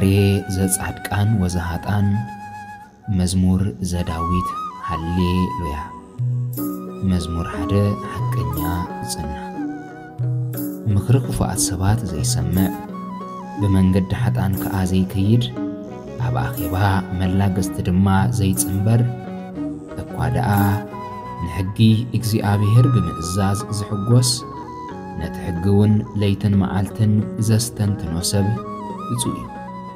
زعري زصعدقان وزهاتان مزمور زداويت هاليلويا مزمور حدا حقنيا صنع مخرق فؤاد سبات زي سمع بمنقد حتان كازي كيد اب اخيبا ملاقست دما زي صنبر اكوادا نحقي اغزيابيهر بمئزاز زحقوس نتحقون ليتن معالتن زستن تنوسب بصوي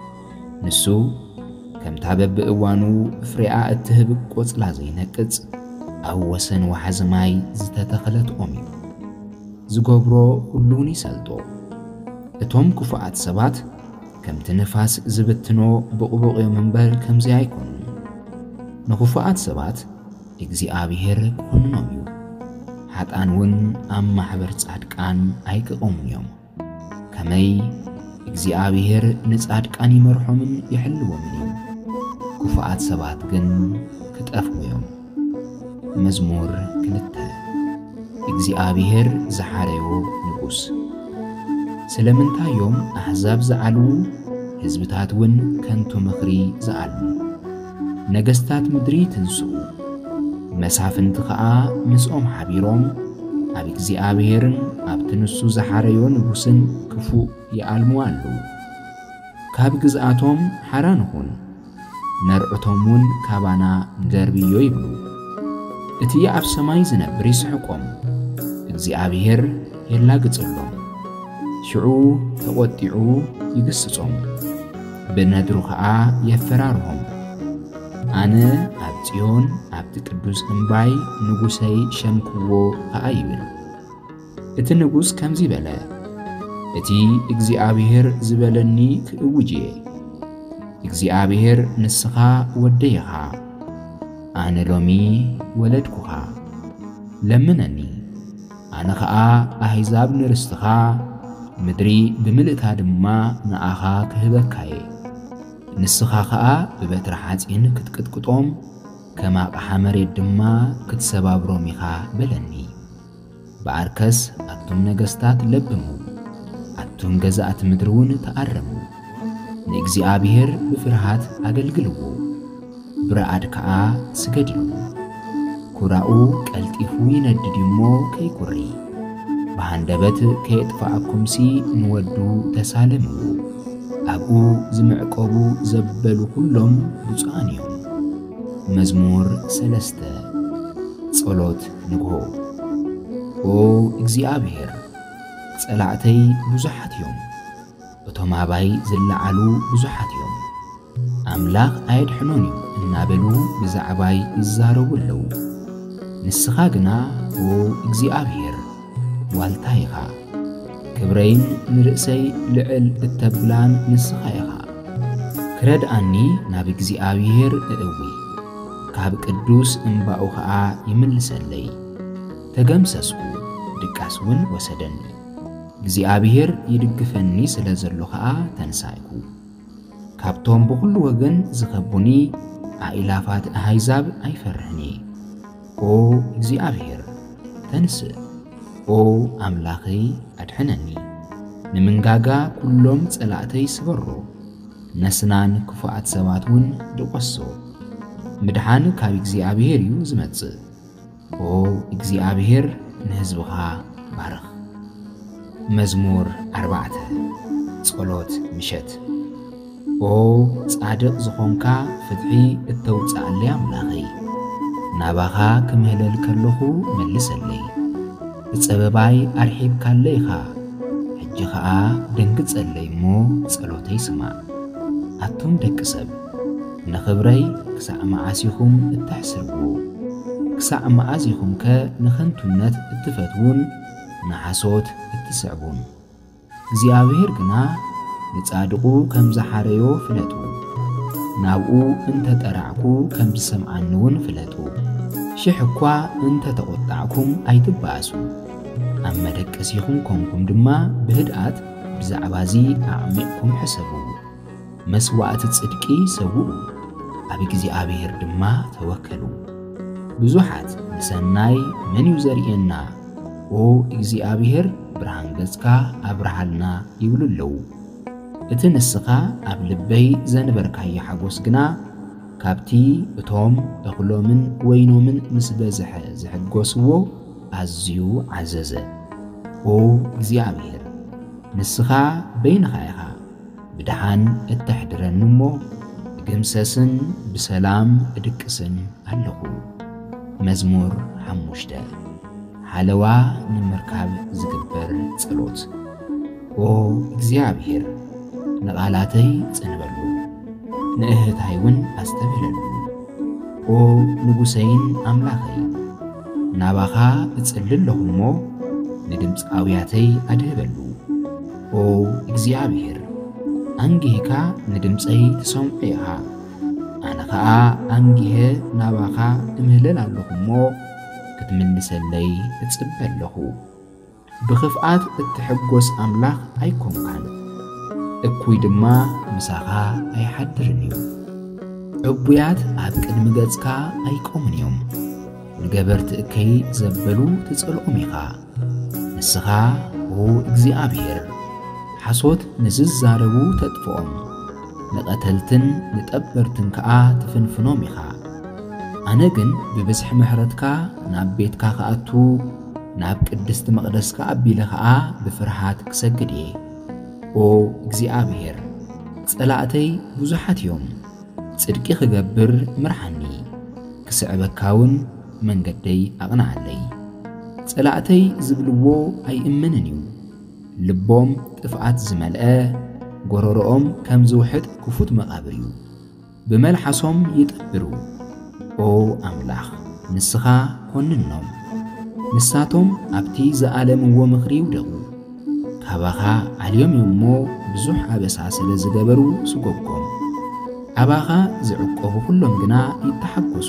نسو كم تابب بأوانو فريعة التهب قوصلا زي نكز أو وسن وحزماي زتتخلت أمي زقبرو كلوني سلطو اتهم كفاءات سبات كم تنفاس زبتنو بقبق منبر كم زي عيكون نخفاءات سبات اكزي آبيهر كننوميو حتى أنون أم محبر تصعدقان أيك أميوم كمي اكزي آبيهر نتصعدقان يمرحومن يحلو منيو كفاءات سبات جن كتأفو يوم مزمور كنتا اكزي آبيهر زحاريو نقوس سلمنتا يوم أحزاب زعلو حزبتات ون كنتو مخري زعلو نقستات مدري تنسو مسافن تخاء مسؤوم حبيروم أب اكزي آبيهرن أب تنسو زحاريو نقوسن كفو يعلموالو كاب جزءاتهم حرانهون نرعتمون كابانا دربيو يبلو اتي اب سماي زنبر يسحقوم اغزيابيهر يلاقصلهم شعو تقطيعو يقصصهم بندرو خا يفرارهم انا ابتيون ابت قدوس انباي نغوسي شمكو خايبل ات نغوس كمزي بلا اتي اغزيابيهر زبلني كوجي اغزيابيهر نسخا وديها أنا لومي ولدكها لمنني أنا خا أحزاب نرستخا مدري بملئتها دما نعاها كهبكاي نسخا خا ببتر حاتين كتكتكتوم كما قحمري دما كتسبابرو ميخا بلني باركس أتم نغستات لبمو أتم جزاءت مدرون تقرمو نإغزيابيهر بفرحات أقلقلو برعاد كا سجدلو كراؤو قلطيفو يندديمو كي كوري بهاندبت كي اطفاءكم سي نودو تسالمو ابو زمعقبو زبلو كلهم بصانيوم مزمور سلسته صلوت نغو او اغزيابيهر صلاعتي بزحات يوم اتوماباي زلعلو بزحات يوم أملاخ أيد حنونيو النابلو بزعباي الزارو اللو نسخاقنا و اغزيابيهر والتايخا كبرين نرأسي لعل التبلان نسخايخا كرد أني ناب اغزيابيهر اقوي كاب قدوس انباوخا يملسلي تغمسسكو دقاسون وسدني اغزيابيهر يدقفني سلازلوخا تنسايكو كابتوم بكل وجن زخبوني عائلافات أحزاب أيفرحني او اغزيابيهر تنس او أملاخي أدحنني نمنغاغا كلهم صلاتي سبرو نسنان كفاءات سباتون دقصو مدحان كاب اغزيابيهر يو زمتص او اغزيابيهر نهزبها بارخ مزمور 4 صلوت مشت او صادق زخونكا فتحي التوصع لي املاخي ناباخا كمهلل كلخو ملسلي صبباي ارحيب كالليخا حجخا دنقصلي مو صلوتي سما اتم دقسب نخبري كسع معاسيكم التحسبو كسع معاسيكم كنخنتونت التفتون نحاسوت التسعبون زيابير قنا نتصادقو كم زحاريو فلتو نابو انت ترعكو كم سمعنون فلتو شحكوا انت تقطعكم ايتباسو اما دقسيكم كونكم دما بهدات بزعبازي اعمقكم حسبو مسواعت تصدقي سوو ابي اغزيابيهر دما توكلو بزوحات نسناي من يزرينا او اغزيابيهر برهان غزكا ابرحلنا يبللو እትንስኻ ኣብ ልበይ ዘንበርካዮ ሓጎስ ግና ካብቲ እቶም እኽሎምን ወይኖምን ምስ በዝሐ ዝሕጎስዎ ኣዝዩ ዓዘዘ። ኦ እግዚኣብሔር ንስኻ በይንኻ ኢኻ ብድሓን እተሕድረኒ እሞ ግምሰስን ብሰላም እድቅስን ኣለኹ። መዝሙር 5 ሓለዋ ንምርካብ ዝግበር ጸሎት። ኦ እግዚኣብሔር ንቓላተይ ጽንበሉ ንእህታይ እውን ኣስተብለሉ። ኦ ንጉሰይን ኣምላኸይ ናባኻ እጽልል ኣለኹ እሞ ንድምፃውያተይ ኣድህበሉ። ኦ እግዚኣብሔር ኣንጊህካ ንድምፀይ ትሰምዑ ኢኻ ኣነ ከዓ ኣንጊሄ ናባኻ እምህለል ኣለኹ እሞ ክትምልሰለይ እጽበ ኣለኹ። ብኽፍኣት እትሕጐስ ኣምላኽ ኣይኮንካን እኩይ ድማ ምሳኻ ኣይሓድርን እዩ። ዕቡያት ኣብ ቅድሚ ገጽካ ኣይቆምን እዮም ንገበርቲ እከይ ዘበሉ ትጸልኦም ኢኻ። ንስኻ ኦ እግዚኣብሔር ሓሶት ንዝዛረቡ ተጥፍኦም ንቐተልትን ንጠበርትን ከዓ ትፍንፍኖም ኢኻ። ኣነ ግን ብብዝሒ ምሕረትካ ናብ ቤትካ ከኣቱ ናብ ቅድስቲ መቕደስካ ኣቢለ ከዓ ብፍርሃት ክሰግድ እየ። ኦ እግዚኣብሔር ጸላእተይ ብዙሓት እዮም ጽድቂ ክገብር ምርሓኒ ክስዕበካ እውን መንገደይ ኣቕንዓለይ። ጸላእተይ ዝብልዎ ኣይእምንን እዩ ልቦም ጥፍኣት ዝመልአ ጎረሮኦም ከም ዝውሕጥ ክፉት መቓብር እዩ ብመልሓሶም ይጠብሩ። ኦ ኣምላኽ ንስኻ ኮንኖም ንሳቶም ኣብቲ ዝኣለምዎ ምኽሪ ይውደቑ። ካባኻ ዓልዮም እዮም እሞ ብዙሕ ኣበሳ ስለ ዝገበሩ ስጎጎም ኣባኻ ዝዕቆቡ ኩሎም ግና ይተሓጐሱ።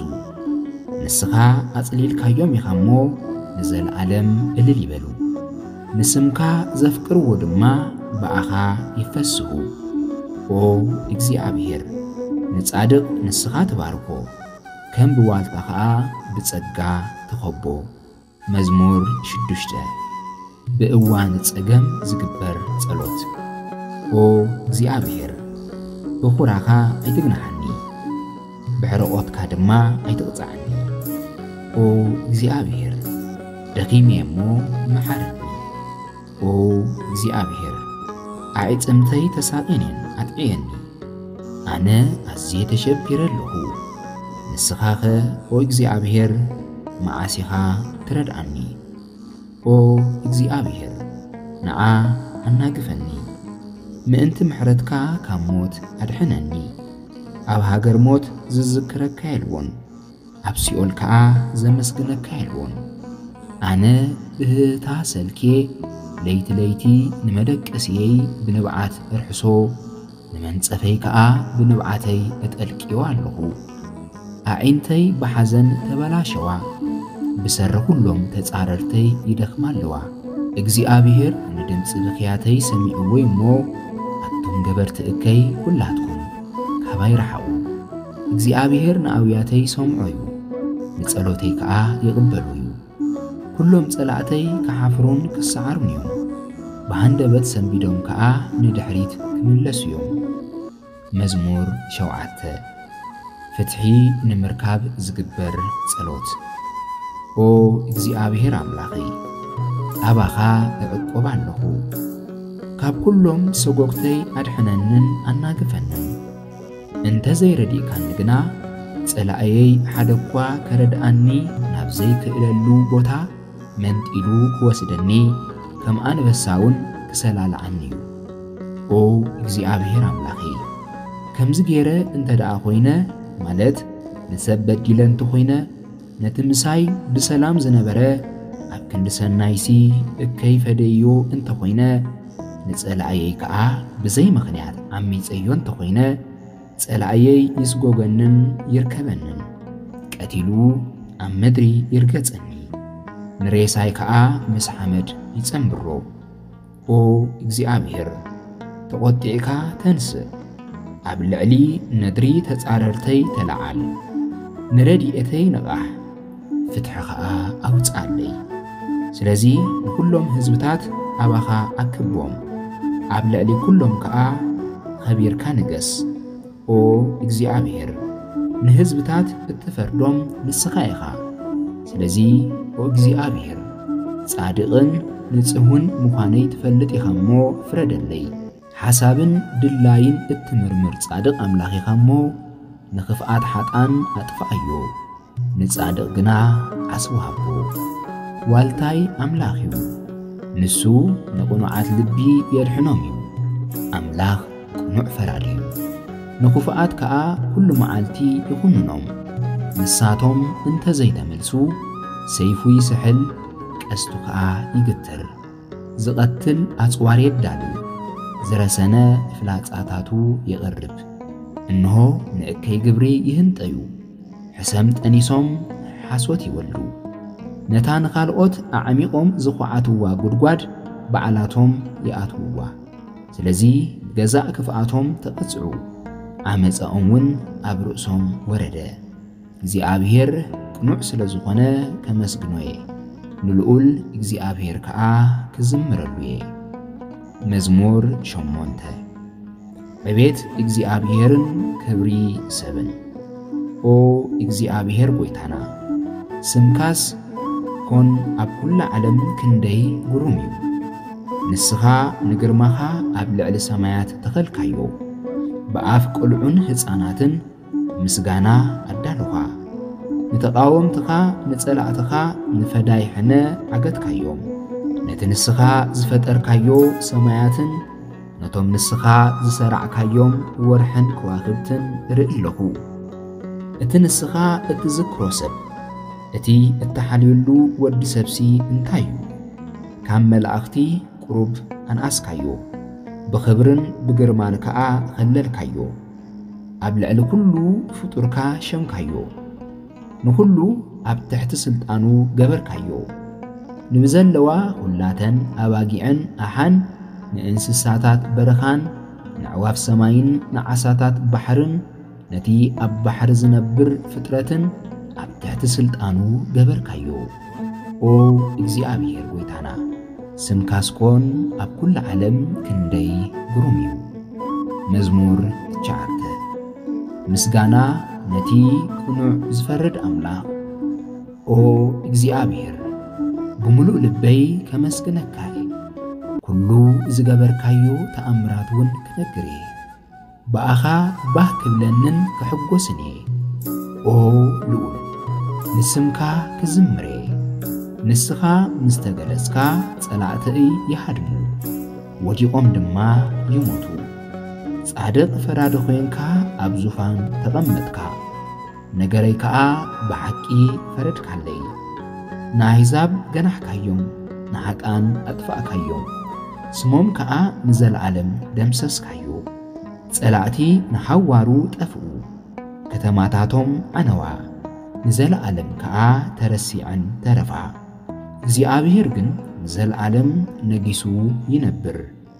ንስኻ ኣጽሊልካዮም ኢኻ እሞ ንዘለዓለም እልል ይበሉ። ንስምካ ዘፍቅርዎ ድማ በኣኻ ይፈስሑ። ኦ እግዚኣብሔር ንጻድቕ ንስኻ ትባርኮ ከም ብዋልታ ከዓ ብጸጋ ትኸቦ። መዝሙር 6 ብእዋን ጸገም ዝግበር ጸሎት። ኦ እግዚኣብሔር ብኹራኻ ኣይትግናሓኒ ብሕርቆትካ ድማ ኣይትቕጻዕኒ። ኦ እግዚኣብሔር ደኺሜ እሞ መሓረኒ። ኦ እግዚኣብሔር ኣዕጽምተይ ተሳቒነን ኣጥዕየኒ ኣነ ኣዝየ ተሸቢረ ኣለኹ። ንስኻኸ ኦ እግዚኣብሔር መዓሲኻ ትረድኣኒ። ኦ እግዚኣብሔር ንዓ ኣናግፈኒ ምእንቲ ምሕረትካ ካብ ሞት ኣድሕነኒ። ኣብ ሃገር ሞት ዝዝክረካ የልዎን ኣብ ሲኦል ከዓ ዘመስግነካ የልዎን። ኣነ ብህታ ሰልኬ ለይቲ ለይቲ ንመደቀስየይ ብንብዓት እርሕሶ ንመንጸፈይ ከዓ ብንብዓተይ እጠልቅዮ ኣለኹ። ኣዒንተይ ብሓዘን ተበላሸዋ ብሰረ ኩሎም ተጻረርተይ ይደኽማ ኣለዋ። እግዚኣብሔር ንድምፂ ብኽያተይ ሰሚዕዎይ እሞ ኣቶም ገበርቲ እከይ ኩላትኩም ካባይ ረሓቑ። እግዚኣብሔር ንኣውያተይ ሰምዖ እዩ ንጸሎተይ ከዓ ይቕበሉ እዩ። ኩሎም ጸላእተይ ክሓፍሩን ክሰዓሩን እዮም ብሃንደበት ሰንቢዶም ከዓ ንድሕሪት ክምለሱ እዮም። መዝሙር 7 ፍትሒ ንምርካብ ዝግበር ጸሎት። ኦ እግዚኣብሔር ኣምላኸይ ኣባኻ እዕቆብ ኣለኹ ካብ ኩሎም ሰጎግተይ ኣድሕነንን ኣናግፈንን። እንተ ዘይረዲእካኒ ግና ጸላእየይ ሓደ እኳ ከረድኣኒ ናብ ዘይክእለሉ ቦታ መንጢሉ ክወስደኒ ከም ኣንበሳ እውን ክሰላልዓኒ እዩ። ኦ እግዚኣብሔር ኣምላኸይ ከምዚ ገይረ እንተ ደኣ ኾይነ ማለት ንሰብ በዲለ እንተ ኾይነ ነቲ ምሳይ ብሰላም ዝነበረ ኣብ ክንዲ ሰናይሲ እከይ ፈደዮ እንተ ኾይነ ንጸላእየይ ከዓ ብዘይ ምኽንያት ዓሚፀዮ እንተ ኾይነ ጸላእየይ ይስጎገንን ይርከበንን ቀቲሉ ኣብ ምድሪ ይርገጸኒ ንሬሳይ ከዓ ምስ ሓመድ ይጸምብሮ። ኦ እግዚኣብሔር ተቖጢዕካ ተንስእ ኣብ ልዕሊ ነድሪ ተጻረርተይ ተለዓል ንረዲኤተይ ንቓሕ ፍትሒ ከዓ ኣውጻለይ። ስለዚ ንኩሎም ህዝብታት ኣባኻ ኣክቦም ኣብ ልዕሊ ኩሎም ከዓ خبيرك نجس أو إግዚአብሔር نهزبتات التفردم نسخايخا سلزي أو إግዚአብሔር صادقن نصحون مخاني تفلت يخمو فردلي حسابن دلاين التمرمر صادق أملاخي خمو نخفقات حطان أطفأيو نصادق جنا عسوهبو والتاي أملاخيو نسو نقنعات لبي يرحنوميو أملاخ قنوع فراديو نخفقات كأ كل معالتي يخننهم نساتهم انت زيت ملسو سيفوي سحل كأستو كأ يقتر زقتل أصواري الدالو زرسنا فلات آتاتو يغرب إنه نأكي قبري يهنتأيو حسمت أنيسهم حسوتي ولو نتان خالقوت أعميقهم زخوعاتوا قدقاد بعلاتهم يأتوا سلزي جزاء كفاءاتهم تقصعوا عمز أمون أبرؤسهم ورده እግዚአብሔር ቅኑዕ ስለዝኾነ ከመስግኖየ ንልዑል እግዚአብሔር ከዓ ክዝምረሉየ መዝሙር 8 በቤት እግዚአብሔርን ክብሪ ሰብን ኦ እግዚአብሔር ጎይታና ስምካስ ኮን ኣብ ኩሉ ዓለም ክንደይ ግሩም እዩ ንስኻ ንግርማኻ ኣብ ልዕሊ ሰማያት ተኸልካዮ በኣፍ ቁልዑን ህፃናትን ምስጋና ኣዳልኻ ንተቃወምትኻ ንጸላእትኻ ንፈዳይ ሕነ ዓገትካዮም ነቲ ንስኻ ዝፈጠርካዮ ሰማያትን ነቶም ንስኻ ዝሰራዕካዮም ወርሕን ከዋክብትን ርኢ ኣለኹ እቲ ንስኻ እትዝክሮ ሰብ እቲ እተሓልየሉ ወዲ ሰብሲ እንታይ እዩ ካብ መላእኽቲ ቁሩብ ኣንኣስካዮ ብኽብርን ብግርማን ከዓ ኸለልካዮ ኣብ ልዕሊ ኩሉ ፍጡርካ ሸምካዮ ንኩሉ ኣብ ትሕቲ ስልጣኑ ገበርካዮ ንብዘለዋ ሁላተን ኣባጊዕን ኣሓን ንእንስሳታት በረኻን ንዕዋፍ ሰማይን ንዓሳታት ባሕርን ነቲ ኣብ ባሕሪ ዝነብር ፍጥረትን ኣብ ትሕቲ ስልጣኑ ገበርካዮ ኦ እግዚአብሔር ጎይታና ስምካስኮን ኣብ ኩሉ ዓለም ክንደይ ግሩም እዩ መዝሙር 9 ምስጋና ነቲ ቅኑዕ ዝፈርድ ኣምላኽ ኦ እግዚአብሔር ብምሉእ ልበይ ከመስግነካ ኩሉ ዝገበርካዮ ተኣምራትውን ክነግር በኣኻ ባህ ክብለንን ክሕጎስን ኦ ልዑል ንስምካ ክዝምረ ንስኻ ምስተገለጽካ ጸላእትይ ይሃድሙ ወዲቖም ድማ ይሞቱ ጻድቕ ፈራድ ኮይንካ ኣብ ዙፋን ተቐመጥካ ነገረይ ከዓ ብሓቂ ፈረድካለይ ንኣሕዛብ ገናሕካዮም ንሓቃን ኣጥፋእካዮም ስሞም ከዓ ንዘለዓለም ደምሰስካዮ ጸላእቲ ንሓዋሩ ጠፍኡ ከተማታቶም ዓነዋ ንዘለዓለም ከዓ ተረሲዐን ተረፋ እግዚአብሔር ግን ንዘለዓለም ነጊሱ ይነብር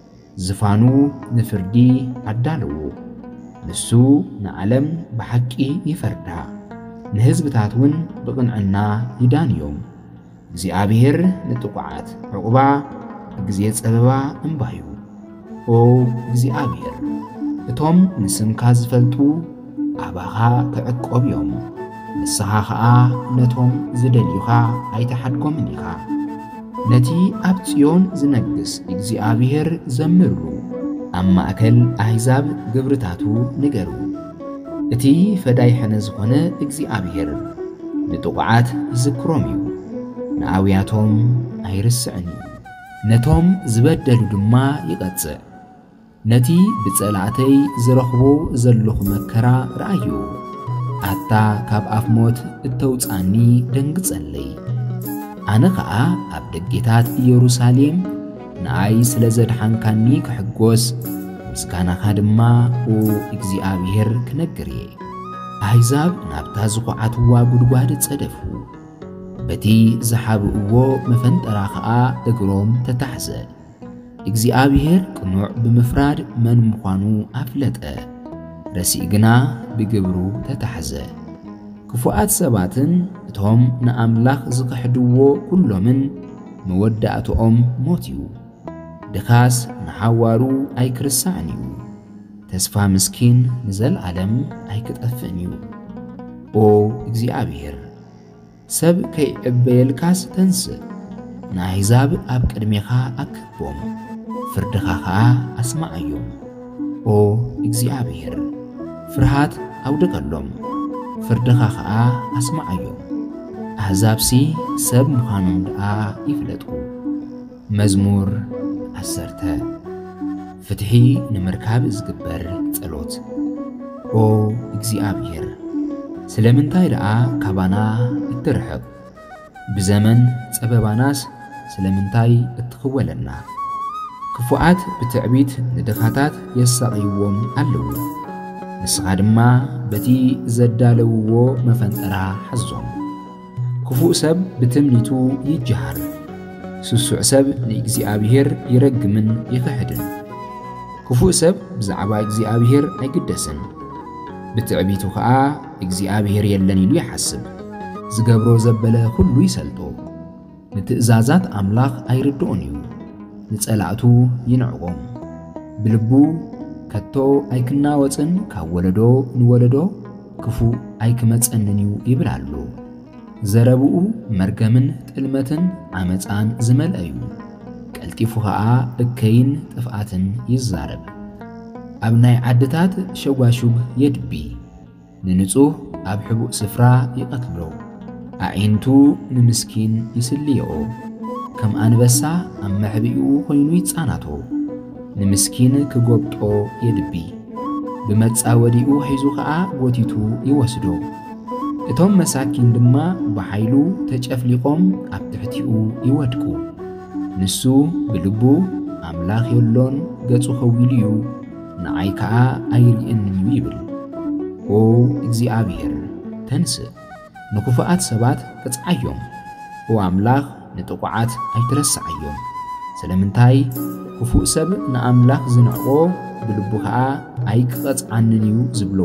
ዝፋኑ ንፍርዲ ኣዳልዎ ንሱ ንዓለም ብሓቂ ይፈርዳ ንህዝብታትውን ብቕንዕና ይዳንዮም እግዚአብሔር ንጥቁዓት ዕቁባ ግዜ ጸበባ እምባዩ ኦ እግዚአብሔር እቶም ንስምካ ዝፈልጡ ኣባኻ ክዕቆብዮም ንስኻ ከዓ ነቶም ዝደልዩኻ ኣይተሓድጎምን ኢኻ ነቲ ኣብ ጽዮን ዝነግስ እግዚአብሔር ዘምርሉ ኣብ ማእከል ኣሕዛብ ግብርታቱ ንገሩ እቲ ፈዳይ ሕነ ዝኾነ እግዚአብሔር ንጥቁዓት ይዝክሮም እዩ ንኣውያቶም ኣይርስዕን እዩ ነቶም ዝበደሉ ድማ ይቐጽዕ ነቲ ብጸላእተይ ዝረኽቦ ዘለኹ መከራ ረአዩ ኣታ ካብ ኣፍ ሞት እተውፃኒ ደንግጸለይ ኣነ ከዓ ኣብ ደጌታት ኢየሩሳሌም ንኣይ ስለ ዘድሓንካኒ ክሕጎስ ምስጋናኻ ድማ ኦ እግዚአብሔር ክነግር ኣሕዛብ ናብታ ዝኹዓትዋ ጉድጓድ ጸደፉ በቲ ዝሓብእዎ መፈንጠራ ከዓ እግሮም ተታሕዘ እግዚአብሔር ቅኑዕ ብምፍራድ መን ምዃኑ ኣፍለጠ ረሲእ ግና ብግብሩ ተታሕዘ ክፉኣት ሰባትን እቶም ንኣምላኽ ዝኽሕድዎ ኩሎምን መወዳእትኦም ሞት እዩ ድኻስ ንሓዋሩ ኣይክርሳዕን እዩ تسفى مسكين نزل عالم أيكتأفنيو أو إግዚአብሔር سب كي أبيلكاس تنسى نايزاب أب كرميخا أكبوم فردخاخا أسمع يوم أو إግዚአብሔር فرهات أو دقلوم فردخاخا أسمع يوم أحزاب سي سب مخانم دعا يفلتو مزمور عسرته فتحي نمركاب إزقبر تسألوت أو إግዚአብሔር سلمنتاي دعا كابانا اترحق بزمن سبباناس سلمنتاي اتخولنا كفوات بتعبيت ندخاتات يساقيوم اللو نسغادما بتي زدالوو مفنترا حزوم كفو سب بتمنيتو يجهر سسوع سب لإግዚአብሔር يرقمن يكحدن كفو سب بزعبا إግዚአብሔር أيقدسن بتعبيتو خاء إግዚአብሔር يلني لو يحسب زقبرو زبلا كله يسلطو نتئزازات أملاخ أيردونيو نتسألعتو ينعقوم بلبو كتو أيكنا وطن كاولدو نولدو كفو أيكمتسأننيو يبلالو زربو مرقمن تلمتن عمتان زمل أيو كالتيفو خاء اكين تفعاتن يزارب أبناي عدتات شواشوب يدبي ننصوه أب حبوء سفرا يقتلو أعينتو نمسكين يسليو كم أنبسا أم محبئو خوينو يتصاناتو نمسكين كقوبتو يدبي بمتصاوديو حيزو خاء بوتيتو يوسدو اتهم مساكين دما بحيلو تجأفليقوم أب تحتيو يودكو نسو بلبو أملاخ يولون قصو خويليو نعيكا أيرئننيو يبل أو إግዚአብሔር تنسى نكفاءات سبات كتعيوم وأملاخ نتقعات أي ترسعيوم سلامنتاي كفوء سب نأملاخ زنعقو بلبوها أي كتعننيو زبلو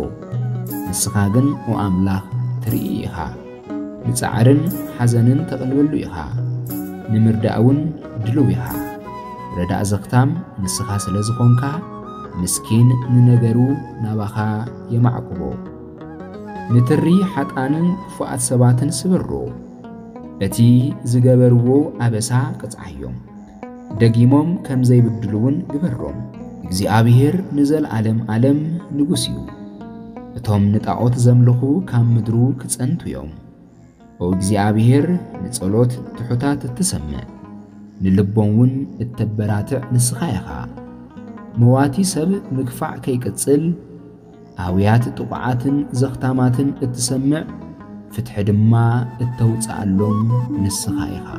نسخاقن وأملاخ ترئيها نتعرن حزنن تقلبلو إيها نمرداون دلويها رداء زختام نسخا سلازقونكا مسكين ننجرو نباخا يمعقبو نتري حتانن فؤاد سباتن سبرو التي زجبرو أبسا كتعيوم دقيموم كم زي بدلون جبروم إግዚአብሔር نزل عالم نجوسيو اتهم نتاعوت زملخو كام مدرو كتسنتو يوم أو إግዚአብሔር نتصلوت تحتات تسمع نلبون التبراتع نسخايخا مواتي سب مكفع كي كتسل هاويات طبعاتن زختاماتن اتسمع فتح دما التوصعلهم نسخايخا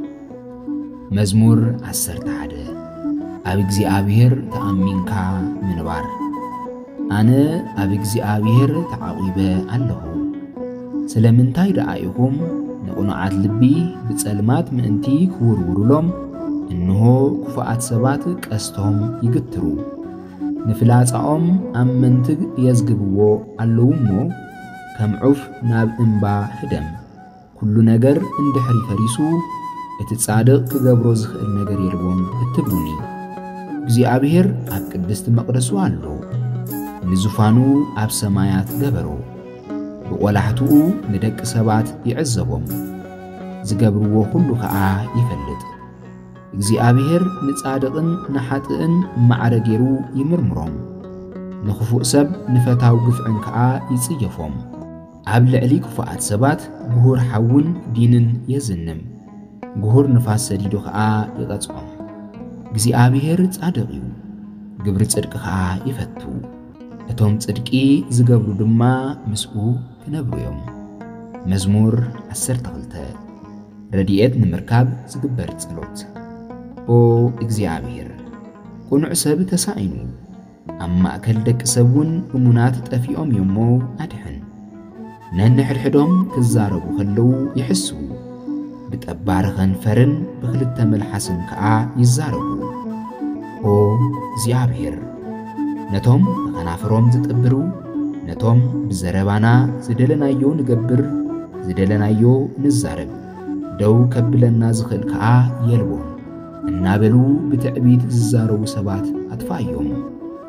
مزمور 11 أب إግዚአብሔር تأمينكا منبار أنا أب إግዚአብሔር تعاقبه الله سلمنتاي رأيهم نقنعات لبي بتسلمات منتي كورورلهم إنه كفاءات سبات كأستهم يقترو نفلاتهم أم منتج يزقبوه اللومو كم عف ناب إنبا هدم كل نجر اندحري فريسو اتتصادق كجبرو زخ النجر يربون اتبوني إግዚአብሔር أب قدست مقدسو اللو نزفانو أب سمايات جبرو بقولحتو ندق سبات يعزبهم زقبروه كله خاء يفلت إግዚአብሔር نصادقن نحاتن معرجيرو يمرمرهم نخفوء سب نفتاو قفعن كا يصيفهم عبل عليك فؤاد سبات جهور حون دينن يزنم جهور نفاس سديدو كا يقصهم إግዚአብሔር صادقيو قبر صدق كا يفتو اتهم صدقي زقبرو دما مسؤو كنبريوم مزمور 12 رديئت نمركاب زقبر صلوت أو إግዚአብሔር قنع سب تساينو أما أكل دك سبون أمونات تأفيهم يمو أدحن ننحرحدهم كزاربو خلو يحسو بتأبارغن فرن بخلت ملحسن كا يزاربو أو إግዚአብሔር نتهم غنافروم زتقبرو نتهم بزربانا زدلنايو نقبر زدلنايو نزارب دو كبلنا زخل كا يلبون النابلو بتعبيد الزارو سبات أطفايهم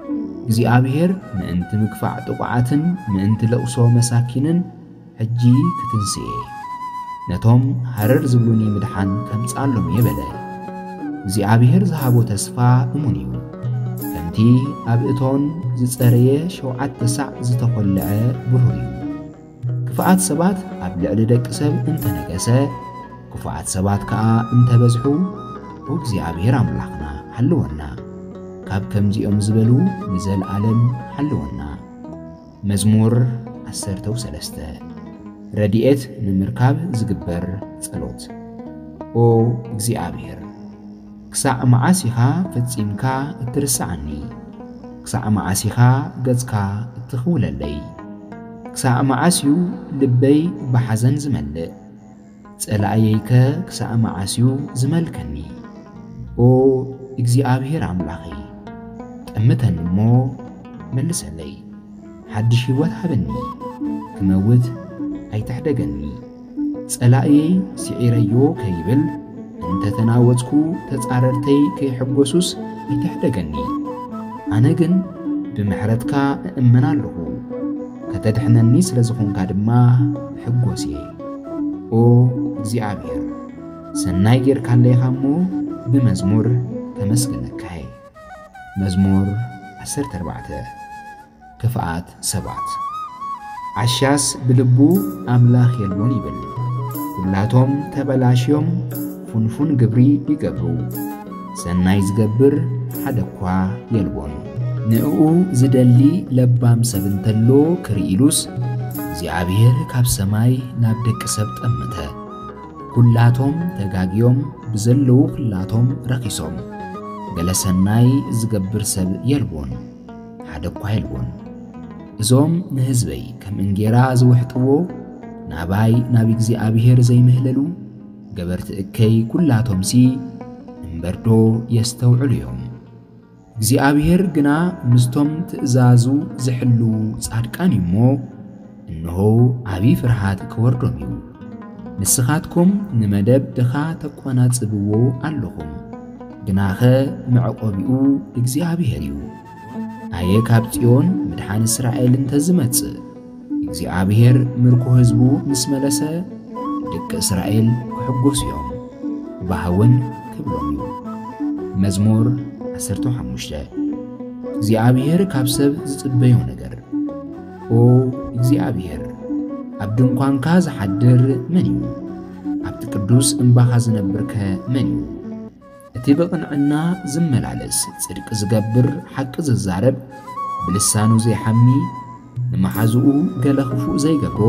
እግዚአብሔር ምእንቲ ምክፋዕ ጥቋዓትን ምእንቲ ለቕሶ መሳኪንን ሕጂ ክትንስየ ነቶም ሃረር ዝብሉኒ ምድሓን ከምጻሎም የበለ እግዚአብሔር ዝሃቦ ተስፋ እሙን እዩ ከምቲ ኣብ እቶን ዝጸረየ 7 ሳዕ ዝተቖልዐ ብሩር እዩ ክፉኣት ሰባት ኣብ ልዕሊ ደቂ ሰብ እንተነገሰ ክፉኣት ሰባት ከዓ እንተበዝሑ እግዚአብሔር ኣምላኽና ሓልወና ካብ ከምዚኦም ዝበሉ ንዘለዓለም ሓልወና መዝሙር 13 ረድኤት ንምርካብ ዝግበር ጸሎት ኦ እግዚአብሔር ክሳዕ መዓስ ኢኻ ፈጺምካ እትርስዓኒ ክሳዕ መዓስ ኢኻ ገጽካ እትኽውለለይ ክሳዕ መዓስ እዩ ልበይ ብሓዘን ዝመልእ ጸላእየይከ ክሳዕ መዓስ እዩ ዝመልከኒ ኦ እግዚአብሔር ኣምላኺ ጠምተኒ እሞ መልሰለይ ሓድሽ ህይወት ሃበኒ ክመውት ኣይተሕደገኒ ጸላእየይ ስዒረዮ ከይብል እንተ ተናወጽኩ ተጻረርተይ ከይሕጐሱስ ኣይተሕደገኒ ኣነ ግን ብምሕረትካ እእመን ኣለኹ ከተድሕነኒ ስለ ዝኾንካ ድማ ሕጐስ እየ ኦ እግዚአብሔር ሰናይ ጌርካለይኻ እሞ ብመዝሙር ተመስግነካ መዝሙር 14 ክፍኣት 7 ዓሻስ ብልቡ ኣምላኽ የልቦን ይብል ኩላቶም ተበላሽዮም ፉንፉን ግብሪ ይገብሩ ሰናይ ዝገብር ሓደ እኳ የልቦን ንዕኡ ዝደሊ ለባም ሰብ እንተሎ ክርኢሉስ እግዚአብሔር ካብ ሰማይ ናብ ደቂ ሰብ ጠመተ ኩላቶም ተጋጊዮም ብዘለዉ ኩላቶም ረኺሶም ገለ ሰናይ ዝገብር ሰብ የልቦን ሓደ እኳ የልቦን እዞም ንህዝበይ ከም እንጌራ ዝውሕጥዎ ናባይ ናብ እግዚአብሔር ዘይምህለሉ ገበርቲ እከይ ኩላቶምሲ እምበርዶ የስተውዕሉ እዮም እግዚአብሔር ግና ምስቶም ትእዛዙ ዝሕሉ ጻድቃን እሞ እነሆ ዓቢ ፍርሃት ክወርዶም እዩ ንስኻትኩም ንመደብ ድኻ ተቆናጽብዎ ኣለኹም ግናኸ መዕቆቢኡ እግዚአብሔር እዩ ኣየ ካብ ጽዮን ምድሓን እስራኤል እንተዝመጽእ እግዚአብሔር ምርኮ ህዝቡ ምስ መለሰ ደቂ እስራኤል ክሕጐሱ እዮም ባህውን ክብሎም እዩ መዝሙር 15 እግዚአብሔር ካብ ሰብ ዝጽበዮ ነገር ኦ እግዚአብሔር ኣብ ድንኳንካ ዝሓድር መን እዩ ኣብቲ ቅዱስ እምባኻ ዝነብርከ መን እዩ እቲ ብቕንዕና ዝመላለስ ጽድቂ ዝገብር ሓቂ ዝዛረብ ብልሳኑ ዘይሓሚ ንመሓዝኡ ገለ ክፉእ ዘይገብሮ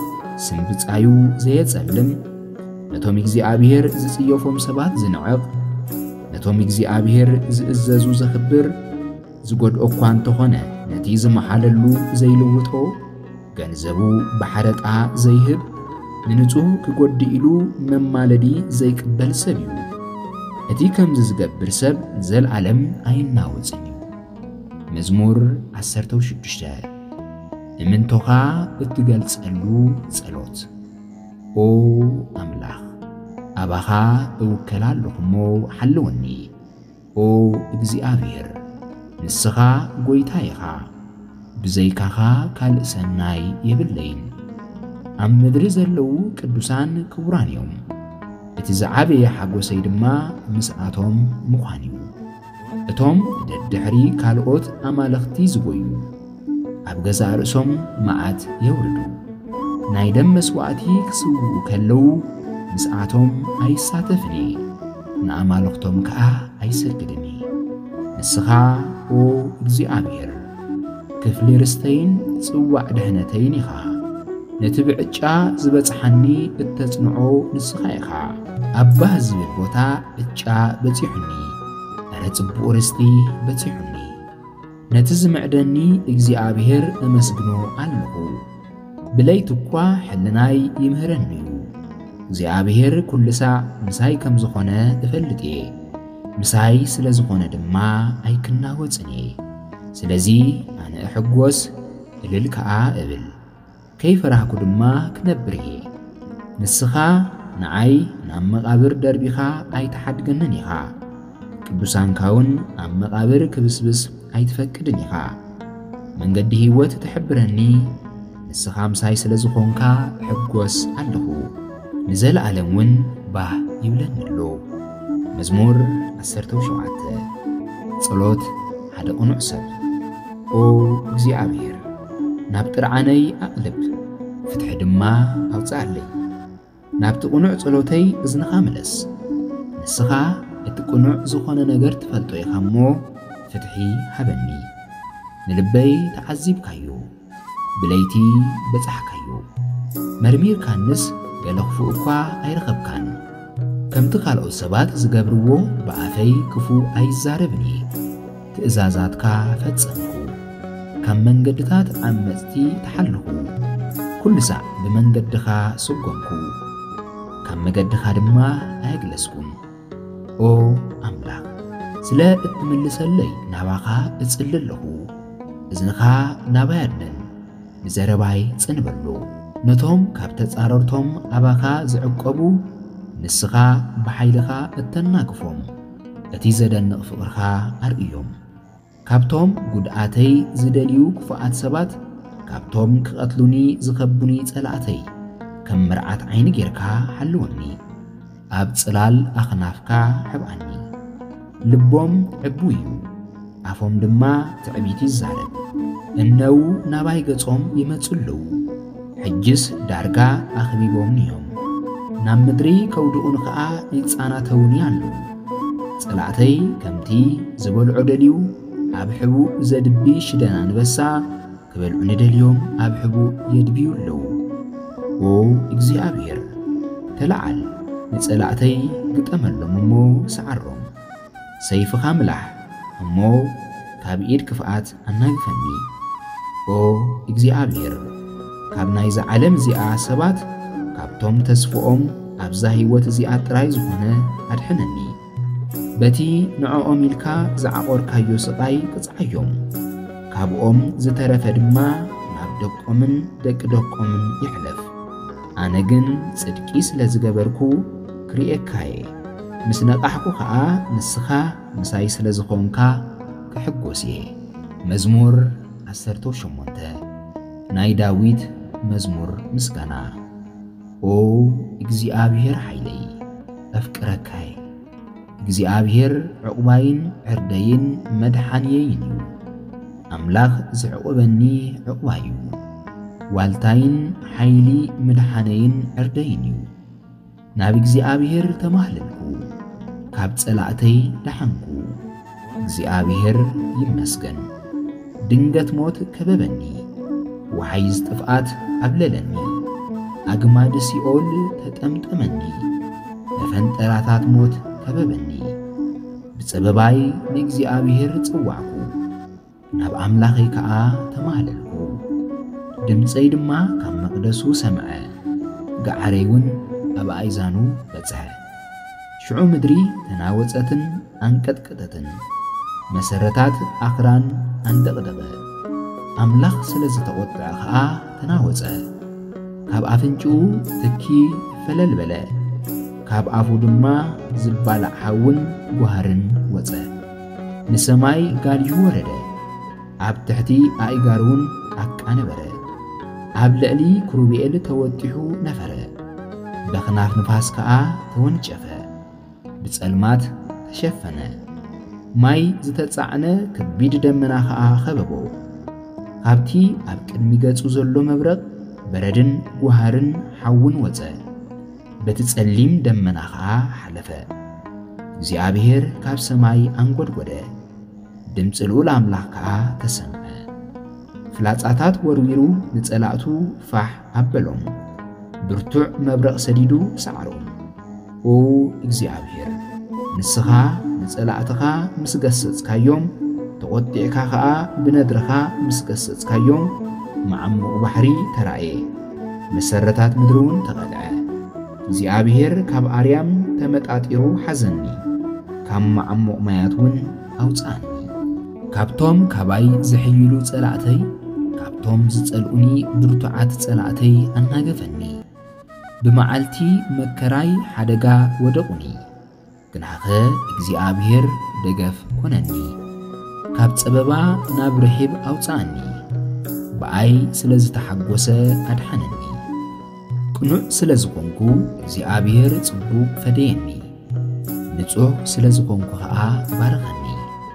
ስንብጻዩ ዘየጸልም ነቶም እግዚአብሔር ዝጽየፎም ሰባት ዝንዕቕ ነቶም እግዚአብሔር ዝእዘዙ ዘኽብር ዝጐድኦ እኳ እንተኾነ ነቲ ዝመሓለሉ ዘይልውጦ ገንዘቡ ባሕረጣ ዘይህብ ንንጹህ ክጐዲ ኢሉ መማለዲ ዘይቅበል ሰብ እዩ እቲ ከምዚ ዝገብር ሰብ ዘለዓለም ኣይናወጽን እዩ መዝሙር 16 እምንቶኻ እትገልጸሉ ጸሎት ኦ ኣምላኽ ኣባኻ እውከላ ኣለኹ እሞ ሓልወኒ ኦ እግዚአብሔር ንስኻ ጐይታ ኢኻ ብዘይካኻ ካልእ ሰናይ የብለይን ኣብ ምድሪ ዘለዉ ቅዱሳን ክቡራን እዮም እቲ ዝዓበየ ሓጐሰይ ድማ ምስኣቶም ምዃን እዩ እቶም ደድሕሪ ካልኦት ኣማለኽቲ ዝጐዩ ኣብ ገዛ ርእሶም መዓት የውርዱ ናይ ደም መስዋዕቲ ክስውኡ ከለዉ ምስኣቶም ኣይሳተፍኒ ንኣማለኽቶም ከዓ ኣይሰግድኒ ንስኻ ኦ እግዚአብሔር ክፍሊ ርስተይን ጽዋዕ ድሕነተይን ኢኻ ነቲ ብዕጫ ዝበጽሓኒ እተጽንዖ ንስኻ ኢኻ ኣባህ ዝብል ቦታ ዕጫ በጺሑኒ ኣረ ጽቡቕ ርስቲ በጺሑኒ ነቲ ዝምዕደኒ እግዚአብሔር እመስግኖ ኣለኹ ብለይቲ እኳ ሕልናይ ይምህረኒ እዩ እግዚአብሔር ኩሉ ሳዕ ምሳይ ከም ዝኾነ እፈልጥ እየ ምሳይ ስለ ዝኾነ ድማ ኣይክናወጽን እየ ስለዚ ኣነ እሕጐስ እልል ከዓ እብል ከይፈራህኩ ድማ ክነብር እየ ንስኻ ንዓይ ናብ መቓብር ደርቢኻ ኣይተሓድገንን ኢኻ ቅዱሳንካ እውን ኣብ መቓብር ክብስብስ ኣይትፈቅድን ኢኻ من قد هيوت تحبرني نسخام ساي سلزخونكا حقوس علهو نزل عالمون باه يبلن له مزمور 17 صلوت هذا قنوع او እግዚአብሔር ናብ ጥርዓነይ ኣቕልብ ፍትሒ ድማ ኣውፅኣለይ ናብ ቅኑዕ ጸሎተይ እዝንኻ መለስ ንስኻ እቲ ቅኑዕ ዝኾነ ነገር ትፈልጦ ኢኻ እሞ ፍትሒ ሃበኒ ንልበይ ተዓዚብካዮ ብለይቲ በጻሕካዮ መርሚርካንስ ገለ ክፉእ እኳ ኣይረኸብካን ከምቲ ካልኦት ሰባት ዝገብርዎ ብኣፈይ ክፉእ ኣይዛረብኒ ትእዛዛትካ ፈጸምኩ كم من قدتات عمتي تحلقو كل ساعة بمن قدخا سقنكو كم قدخا دما أجلسكم أو أملاك سلا اتملس اللي نباخا اتسلله إذنخا نبايرنن مزارباي تسنبلو نتهم كابتت أرورتهم أباخا زعقبو نسخا بحيلخا التناقفهم اتيزدن فقرخا أرئيهم كابتوم قدعاتي زدليو كفاءات سبات كابتوم كقتلوني زخبوني تسلعتي كم مرعات عين جيركا حلوني أب تسلال أخنافكا حبعني لبوم عبويو عفوم دما تعبيتي الزارب إنو ناباي قصوم يمتسلو حجس دارقا أخبيبوم نيوم نام مدري كودؤون خاء يتسانا توني عنلو تسلعتي كمتي زبول عدليو أبحبو زدبي شدنا نبسا كبلعو نداليوم أبحبو يدبيو اللو او እግዚአብሔር تلعل نتسلعتي قد أملو ممو سعرهم سيفخا ملح ممو كابئيد كفاءات الناقفني او እግዚአብሔር كابناي زعلم زياء سبات كابتوم تسفؤهم أبزاهيوت زياء ترايز هنا أدحنني بتي نعوم إلكا زعقور كايو سقاي كزعيوم كابوم زترف دما نابدقومن دقدقومن يحلف أنا جن صدقيس لزجبركو كريئكاي مسنقحكو خا نسخا مسايس لزخونكا كحقوسي مزمور 18 ناي داويد مزمور مسكانا او እግዚአብሔር حيلي أفكركاي እግዚአብሔር عقباين عردين مدحانيين أملاخ زعقبني عقبايو والتاين حيلي مدحانين عردين ناب እግዚአብሔር تمهللكو كاب صلاتي دحنكو እግዚአብሔር يمسكن دنگت موت كببني وحيز طفات أبللني أجماد سيول تتمتمني لفنطراتات موت كببني بسبباي لእግዚአብሔር ጽዋዕኩ ናብ ኣምላኸይ ከዓ ተማህለልኩ ድምፀይ ድማ ካብ መቅደሱ ሰምዐ ጋዓረይውን ኣብ ኣይዛኑ በጽሐ ሽዑ ምድሪ ተናወጸትን አንቀጥቅጠትን መሰረታት ኣኽራን አንደቕደቐ ኣምላኽ ስለዝተቆጥዐ ከዓ ተናወጸ ካብ ኣፍንጭኡ ትኪ ፈለልበለ ካብ ኣፉ ድማ ዝባላዕ ሓውን ጓሃርን ወፀ ንሰማይ ጋልዩ ወረደ ኣብ ትሕቲ ኣእጋሩን ኣቃነበረ ኣብ ልዕሊ ክሩቤል ተወጢሑ ነፈረ በኽናፍ ንፋስ ከዓ ተወንጨፈ ብጸልማት ተሸፈነ ማይ ዝተጻዕነ ከቢድ ደመና ከዓ ኸበቦ ካብቲ ኣብ ቅድሚ ገጹ ዘሎ መብረቕ በረድን ጓሃርን ሓውን ወፀ بتتسلم دمنا خا حلفة እግዚአብሔር ካብ ሰማይ አንጎድጎደ ድምጽ ልዑል አምላክ ከዓ ተሰምዐ ፍላጻታት ወርዊሩ ንጸላእቱ ፋሕ አበሎም ብርቱዕ መብረቕ ሰዲዱ ሰዓሮም ኦ እግዚአብሔር ንስኻ ንጸላእትኻ ምስ ገሰጽካዮም ተቆጢዕካ ከዓ ብነድርኻ ምስ ገሰጽካዮም መዓሙቕ ባሕሪ ተራእየ መሰረታት ምድሩን ተቐልዐ እግዚአብሔር ካብ አርያም ተመጣጢሩ ሓዘኒ ካብ መዓሙቕ ማያትውን ኣውፃኒ ካብቶም ካባይ ዝሕይሉ ጸላእተይ ካብቶም ዝጸልኡኒ ብርቱዓት ጸላእተይ ኣናገፈኒ ብመዓልቲ መከራይ ሓደጋ ወደቁኒ ግናኸ እግዚአብሔር ደገፍ ኮነኒ ካብ ጸበባ ናብ ርሒብ ኣውፃኒ بأي سلزتحقوس أدحنني قنوع سلزكونكو እግዚአብሔር ጽቡቅ ፈደየኒ ንጹህ ስለዝኮንኩ ኸኣ ባርኸኒ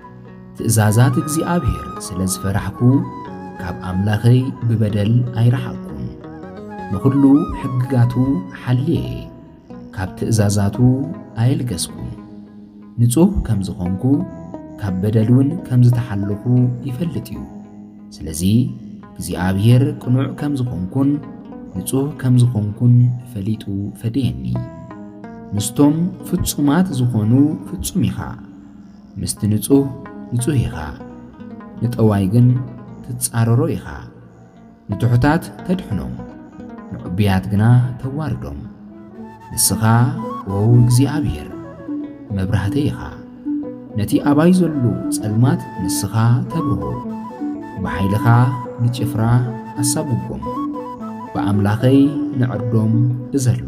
ትእዛዛት እግዚአብሔር ስለዝፈራሕኩ ካብ አምላኸይ ብበደል አይረሓኩም ንኹሉ ሕግጋቱ ሓልየ ካብ ትእዛዛቱ አይልገስኩም ንጹህ ከም ዝኮንኩ ካብ በደሉን ከም ዝተሓለኹ ይፈልጥ እዩ ስለዚ እግዚአብሔር ቅኑዕ ከም ዝኮንኩን ንጹህ ከም ዝኮንኩን ፈሊጡ ፈደየኒ ምስቶም ፍጹማት ዝኾኑ ፍጹም ኢኻ ምስቲ ንጹህ ኢኻ ንጠዋይ ግን ትጻረሮ ኢኻ ንትሑታት ተድሕኖም ንዕብያት ግና ተዋርዶም ንስኻ ኦ እግዚአብሔር መብራህተይ ኢኻ ነቲ ኣባይ ዘሎ ጸልማት ንስኻ ተብርሆ ብሓይልኻ ንጭፍራ ኣሳብቦም በአምላኸይ ንዕርዶም እዘሉ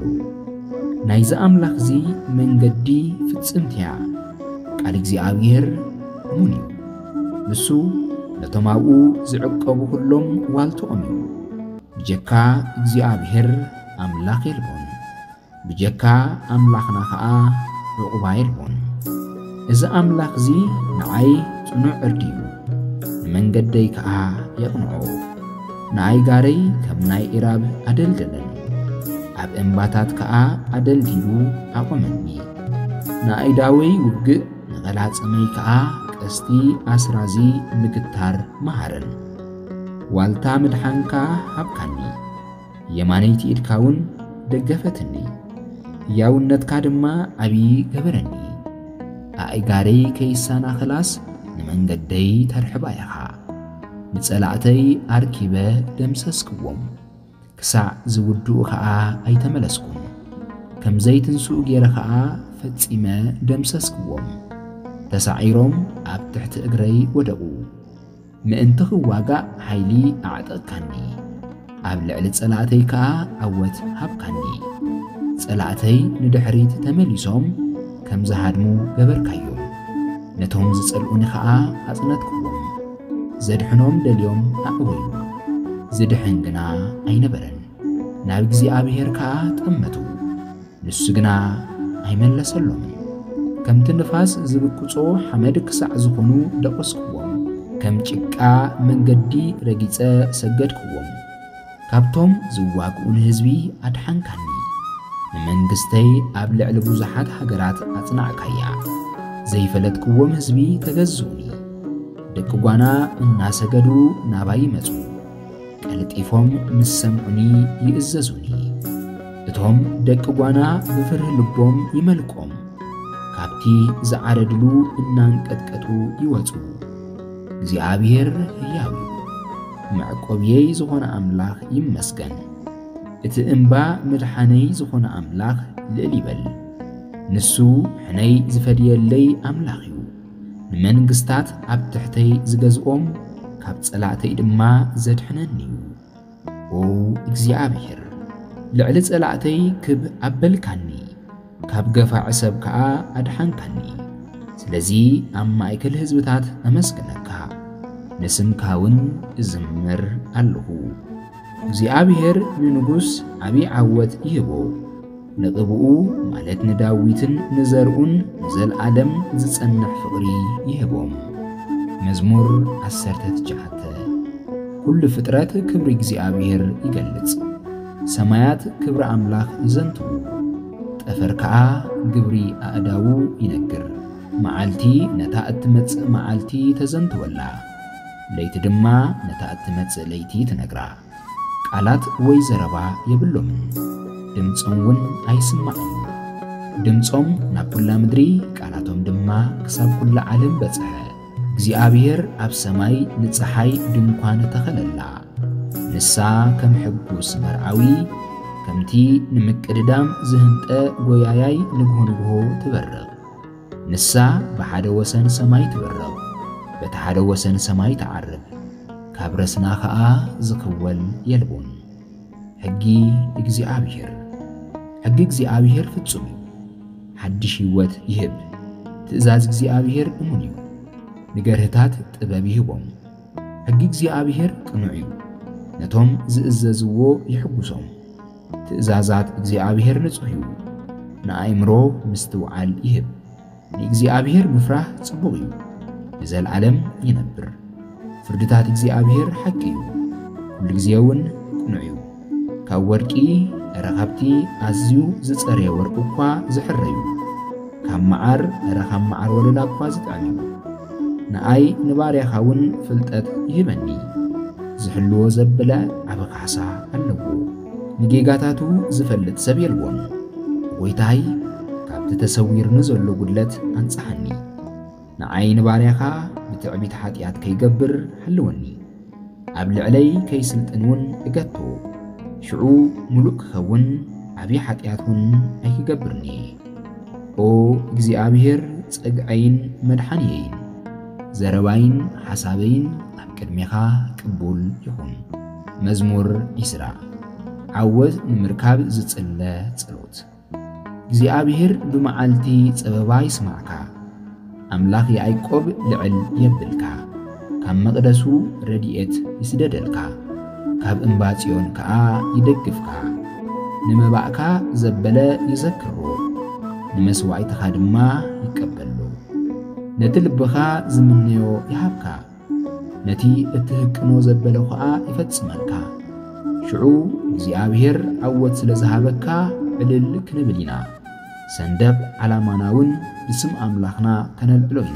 ናይዚ አምላኽ ዚ መንገዲ ፍጽምትያ ቃል እግዚአብሔር እሙን እዩ ንሱ ነቶም ኣብኡ ዝዕቀቡ ኩሎም ዋልቶኦም እዩ ብጀካ እግዚአብሔር አምላኽ የልቦን ብጀካ አምላኽና ኸኣ ዕቁባ የልቦን እዚ አምላኽ ዚ ንዓይ ጽኑዕ ዕርዲ እዩ ንመንገደይ ኸኣ የቕንዖ ناي غاري كم ناي إراب أدلدلن أب إمباتات كأ أدلدلو أقومني ناي داوي وبق نغلات أمي كأ كستي أسرازي مكتار مهارن والتا مدحانكا هبكاني يمانيتي إدكاون دقفتني ياون نتكادما أبي غبرني أي غاري كيسانا خلاص نمن قدي ترحبايخا نتسألعتي أركبة دمسسكوم كسع زودو خاء أي تملسكم كم زيتن سوق يرخاء فتسيما دمسسكوم تسعيرهم أب تحت أجري ودقو مأنتخ واقع حيلي أعتقني أب لعلت سألعتي كا أوت هبكني سألعتي ندحريت تملسهم كم زهادمو قبر كيوم نتهم زسألوني خاء أصنتكم زدحنهم دليوم أقويو زدحن جنا أين برن ناب እግዚአብሔር كا تأمتو نسجنا أيمن لسلم كم تنفاس زبكوتو حمد كسع زخونو دقسكوهم كم تشكا من قدي رجيتة سجدكوهم كابتم زواقون هزبي أدحن كاني من قستي أبلع لبوزحات حجرات أتنع كيا زي فلتكوهم هزبي تجزوني دكوانا الناسجدو ناباي مزو قالت إفهم مسمعني يئززوني اتهم دكوانا بفره لبهم يملكهم كابتي زعردلو النانكتكتو يوزو እግዚአብሔር ሕያው معقوبيي زخون أملاخ يمسكن اتئنبا مدحاني زخون أملاخ لأليبل نسو حني زفدي اللي أملاخيو منغستات عب تحتي زغزኦም ካብ ጸላእተይ ድማ ዘድሕነኒ ኦ እግዚአብሔር ልዕሊ ጸላእተይ ክብ ኣበልካኒ ካብ ገፋዕ ሰብ ከዓ ኣድሓንካኒ ስለዚ ኣብ ማእከል ህዝብታት ኣመስግነካ ንስምካውን እዝምር ኣለሁ እግዚአብሔር ንንጉስ ዓቢ ዓወት ይህቦ ንቅብኡ ማለት ንዳዊትን ንዘርኡን ዘለዓለም ዝጸንሕ ፍቕሪ ይህቦም መዝሙር 19 كل ፍጥረት ክብሪ እግዚአብሔር ይገልጽ ሰማያት ክብሪ አምላኽ ይዘንቱ ጠፈር ከዓ ግብሪ ኣእዳው ይነግር መዓልቲ ነታ እትመጽእ መዓልቲ ተዘንትወላ ለይቲ ድማ ነታ እትመጽእ ለይቲ ትነግራ ቃላት ወይ ዘረባ የብሎምን ድምጾም አይስማዕን ድምጾም ናብ ኩላ ምድሪ ቃላቶም ድማ ክሳብ ኩላ ዓለም በጽሐ እግዚአብሔር ኣብ ሰማይ ንፀሓይ ድንኳን ተኸለላ ንሳ ከም ሕጉስ መርዓዊ ከምቲ ንምቅድዳም ዝህንጠ ጎያያይ ንግሆንግሆ ትበርቕ ንሳ በሓደ ወሰን ሰማይ ትበርቕ በቲ ሓደ ወሰን ሰማይ ተዓርብ ካብ ረስና ከዓ ዝኽወል የልቦን ሕጊ እግዚአብሔር ፍጹም እዩ ሓድሽ ህይወት ይህብ ትእዛዝ እግዚአብሔር እሙን እዩ ንገርህታት ጥበብ ይህቦም ሕጊ እግዚአብሔር ቅኑዕ እዩ ነቶም ዝእዘዝዎ ይሕጉሶም ትእዛዛት እግዚአብሔር ንጹህ እዩ ንኣእምሮ ምስትውዓል ይህብ ንእግዚአብሔር ምፍራሕ ጽቡቕ እዩ ንዘለዓለም ይነብር ፍርድታት እግዚአብሔር ሓቂ እዩ ኩሉ ግዜ እውን ቅኑዕ እዩ ካብ ወርቂ ረኻብቲ ኣዝዩ ዝጸረየ ወርቂ እኳ ዝሕረዩ ካብ መዓር ረኻብ መዓር ወለላ እኳ ዝጥዕም እዩ ንኣይ ንባርያኻ እውን ፍልጠት ይህበኒ ዝሕልዎ ዘበለ ዓበ ካሕሳ ኣለዎ ንጌጋታቱ ዝፈልጥ ሰብ የልዎን ጎይታይ ካብቲ ተሰዊርኒ ዘሎ ጉድለት ኣንጻሕኒ ንዓይ ንባርያኻ ብትዕቢት ሓጢኣት ከይገብር ሃልወኒ ኣብ ልዕለይ ከይስልጥን እውን እገቶ ሽዑ ሙሉእ ክኸውን ዓብዪ ሓጢኣት እውን ኣይክገብርኒ ኦ እግዚአብሔር ጸግዐይን መድሓንየይን ዘረባይን ሓሳበይን ኣብ ቅድሜኻ ቅቡል ይኹን መዝሙር 20 ዓወት ንምርካብ ዝጽለ ጸሎት እግዚአብሔር ብመዓልቲ ጸበባ ይስማዕካ ኣምላኽ ያዕቆብ ልዕል የብልካ ካብ መቕደሱ ረድኤት ይስደደልካ ካብ እምባ ጽዮን ከዓ ይደግፍካ ንመባእካ ዘበለ ይዘክሮ ንመስዋዕትኻ ድማ ይቀበሎ ነቲ ልብኻ ዝምንዮ ይሃብካ ነቲ እትህቅኖ ዘበለ ከዓ ይፈጽመልካ ሽዑ እግዚአብሔር ዓወት ስለ ዝሃበካ ዕልል ክንብል ኢና ሰንደቕ ዓላማናውን ብስም ኣምላኽና ከነልዕሎ ኢና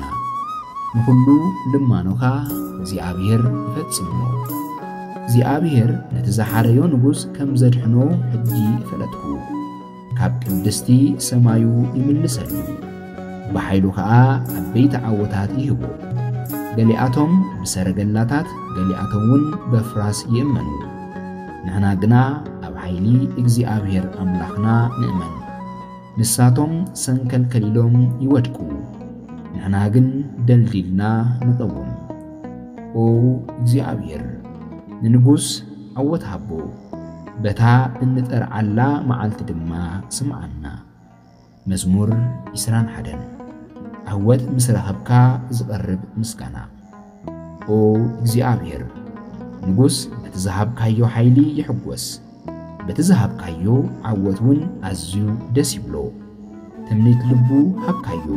ንኹሉ ልማኖኻ እግዚአብሔር ይፈጽሞ እግዚአብሔር ነቲ ዝሓረዮ ንጉሥ ከም ዘድሕኖ ሕጂ ፈለጥኩ ካብ ቅድስቲ ሰማዩ ይምልሰሉ ብሓይሉ ከዓ ዓበይቲ ዓወታት ይህቦ ገሊኣቶም ብሰረገላታት ገሊኣቶም እውን በፍራስ ይእመኑ ንሕና ግና ኣብ ሓይሊ እግዚአብሔር ኣምላኽና ንእመን ንሳቶም ሰንከልከሊሎም ይወድቁ ንሕና ግን ደልዲልና ንቐውም ኦ እግዚአብሔር ንንጉሥ ዓወት ሃቦ በታ እንጠርዓላ መዓልቲ ድማ ስምዓና መዝሙር 21 ዓወት ምስ ረኸብካ ዝቐርብ ምስጋና ኦ እግዚአብሔር ንጉሥ በቲ ዝሃብካዮ ሓይሊ ይሕጐስ በቲ ዝሃብካዮ ዓወት እውን ኣዝዩ ደስ ይብሎ ትምኒት ልቡ ሃብካዮ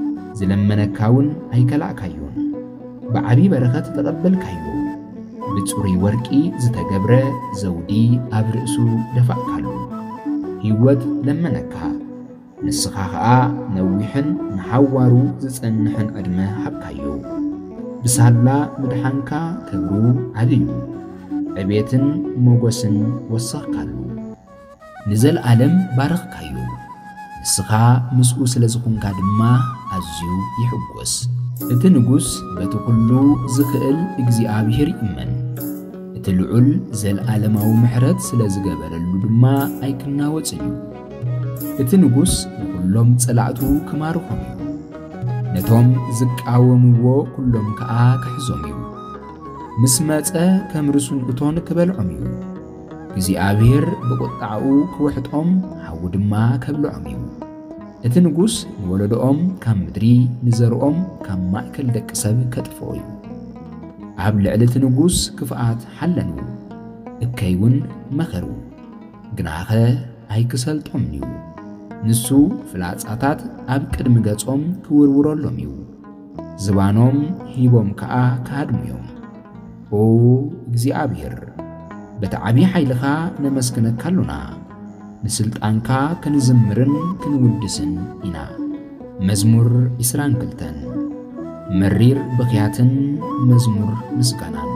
ዝለመነካ እውን ኣይከላእካዮን ብዓቢ በረኸት ተቐበልካዮ ብጽሩይ ወርቂ ዝተገብረ ዘውዲ ኣብ ርእሱ ደፋእካሉ ህይወት ለመነካ ንስኻ ከዓ ነዊሕን ንሓዋሩ ዝጸንሕን ዕድመ ሃብካዮ ብሳላ ምድሓንካ ክብሩ ዓብዩ ዕቤትን ሞገስን ወሰኽካሉ ንዘለዓለም ባረኽካዮ ንስኻ ምስኡ ስለ ዝኾንካ ድማ ኣዝዩ ይሕጐስ እቲ ንጉሥ በቲ ኩሉ ዝኽእል እግዚአብሔር ይእመን እቲ ልዑል ዘለዓለማዊ ምሕረት ስለ ዝገበረሉ ድማ ኣይክናወጽን እዩ እቲ ንጉሥ ንኩሎም ጸላእቱ ክማርኾም እዩ ነቶም ዝቃወምዎ ኩሎም ከዓ ክሕዞም እዩ ምስ መጸ ከም ርሱን እቶን ክበልዖም እዩ እግዚአብሔር ብቁጣዕኡ ክውሕጦም ሓዊ ድማ ከብልዖም እዩ እቲ ንጉሥ ንወለዶኦም ካብ ምድሪ ንዘርኦም ካብ ማእከል ደቂ ሰብ ከጥፍኦ እዩ ኣብ ልዕሊ እቲ ንጉሥ ክፍኣት ሓለኑ እከይውን መኸሩ ግናኸ ኣይክሰልጦምን እዩ ንሱ ፍላጻታት ኣብ ቅድሚ ገጾም ክውርውረሎም እዩ ዝባኖም ሂቦም ከዓ ካድሙዮም ኦ እግዚአብሔር በቲ ዓብዪ ሓይልኻ ነመስግነካሉና ንስልጣንካ ክንዝምርን ክንውድስን ኢና መዝሙር 22 መሪር ብኽያትን መዝሙር ምስጋናን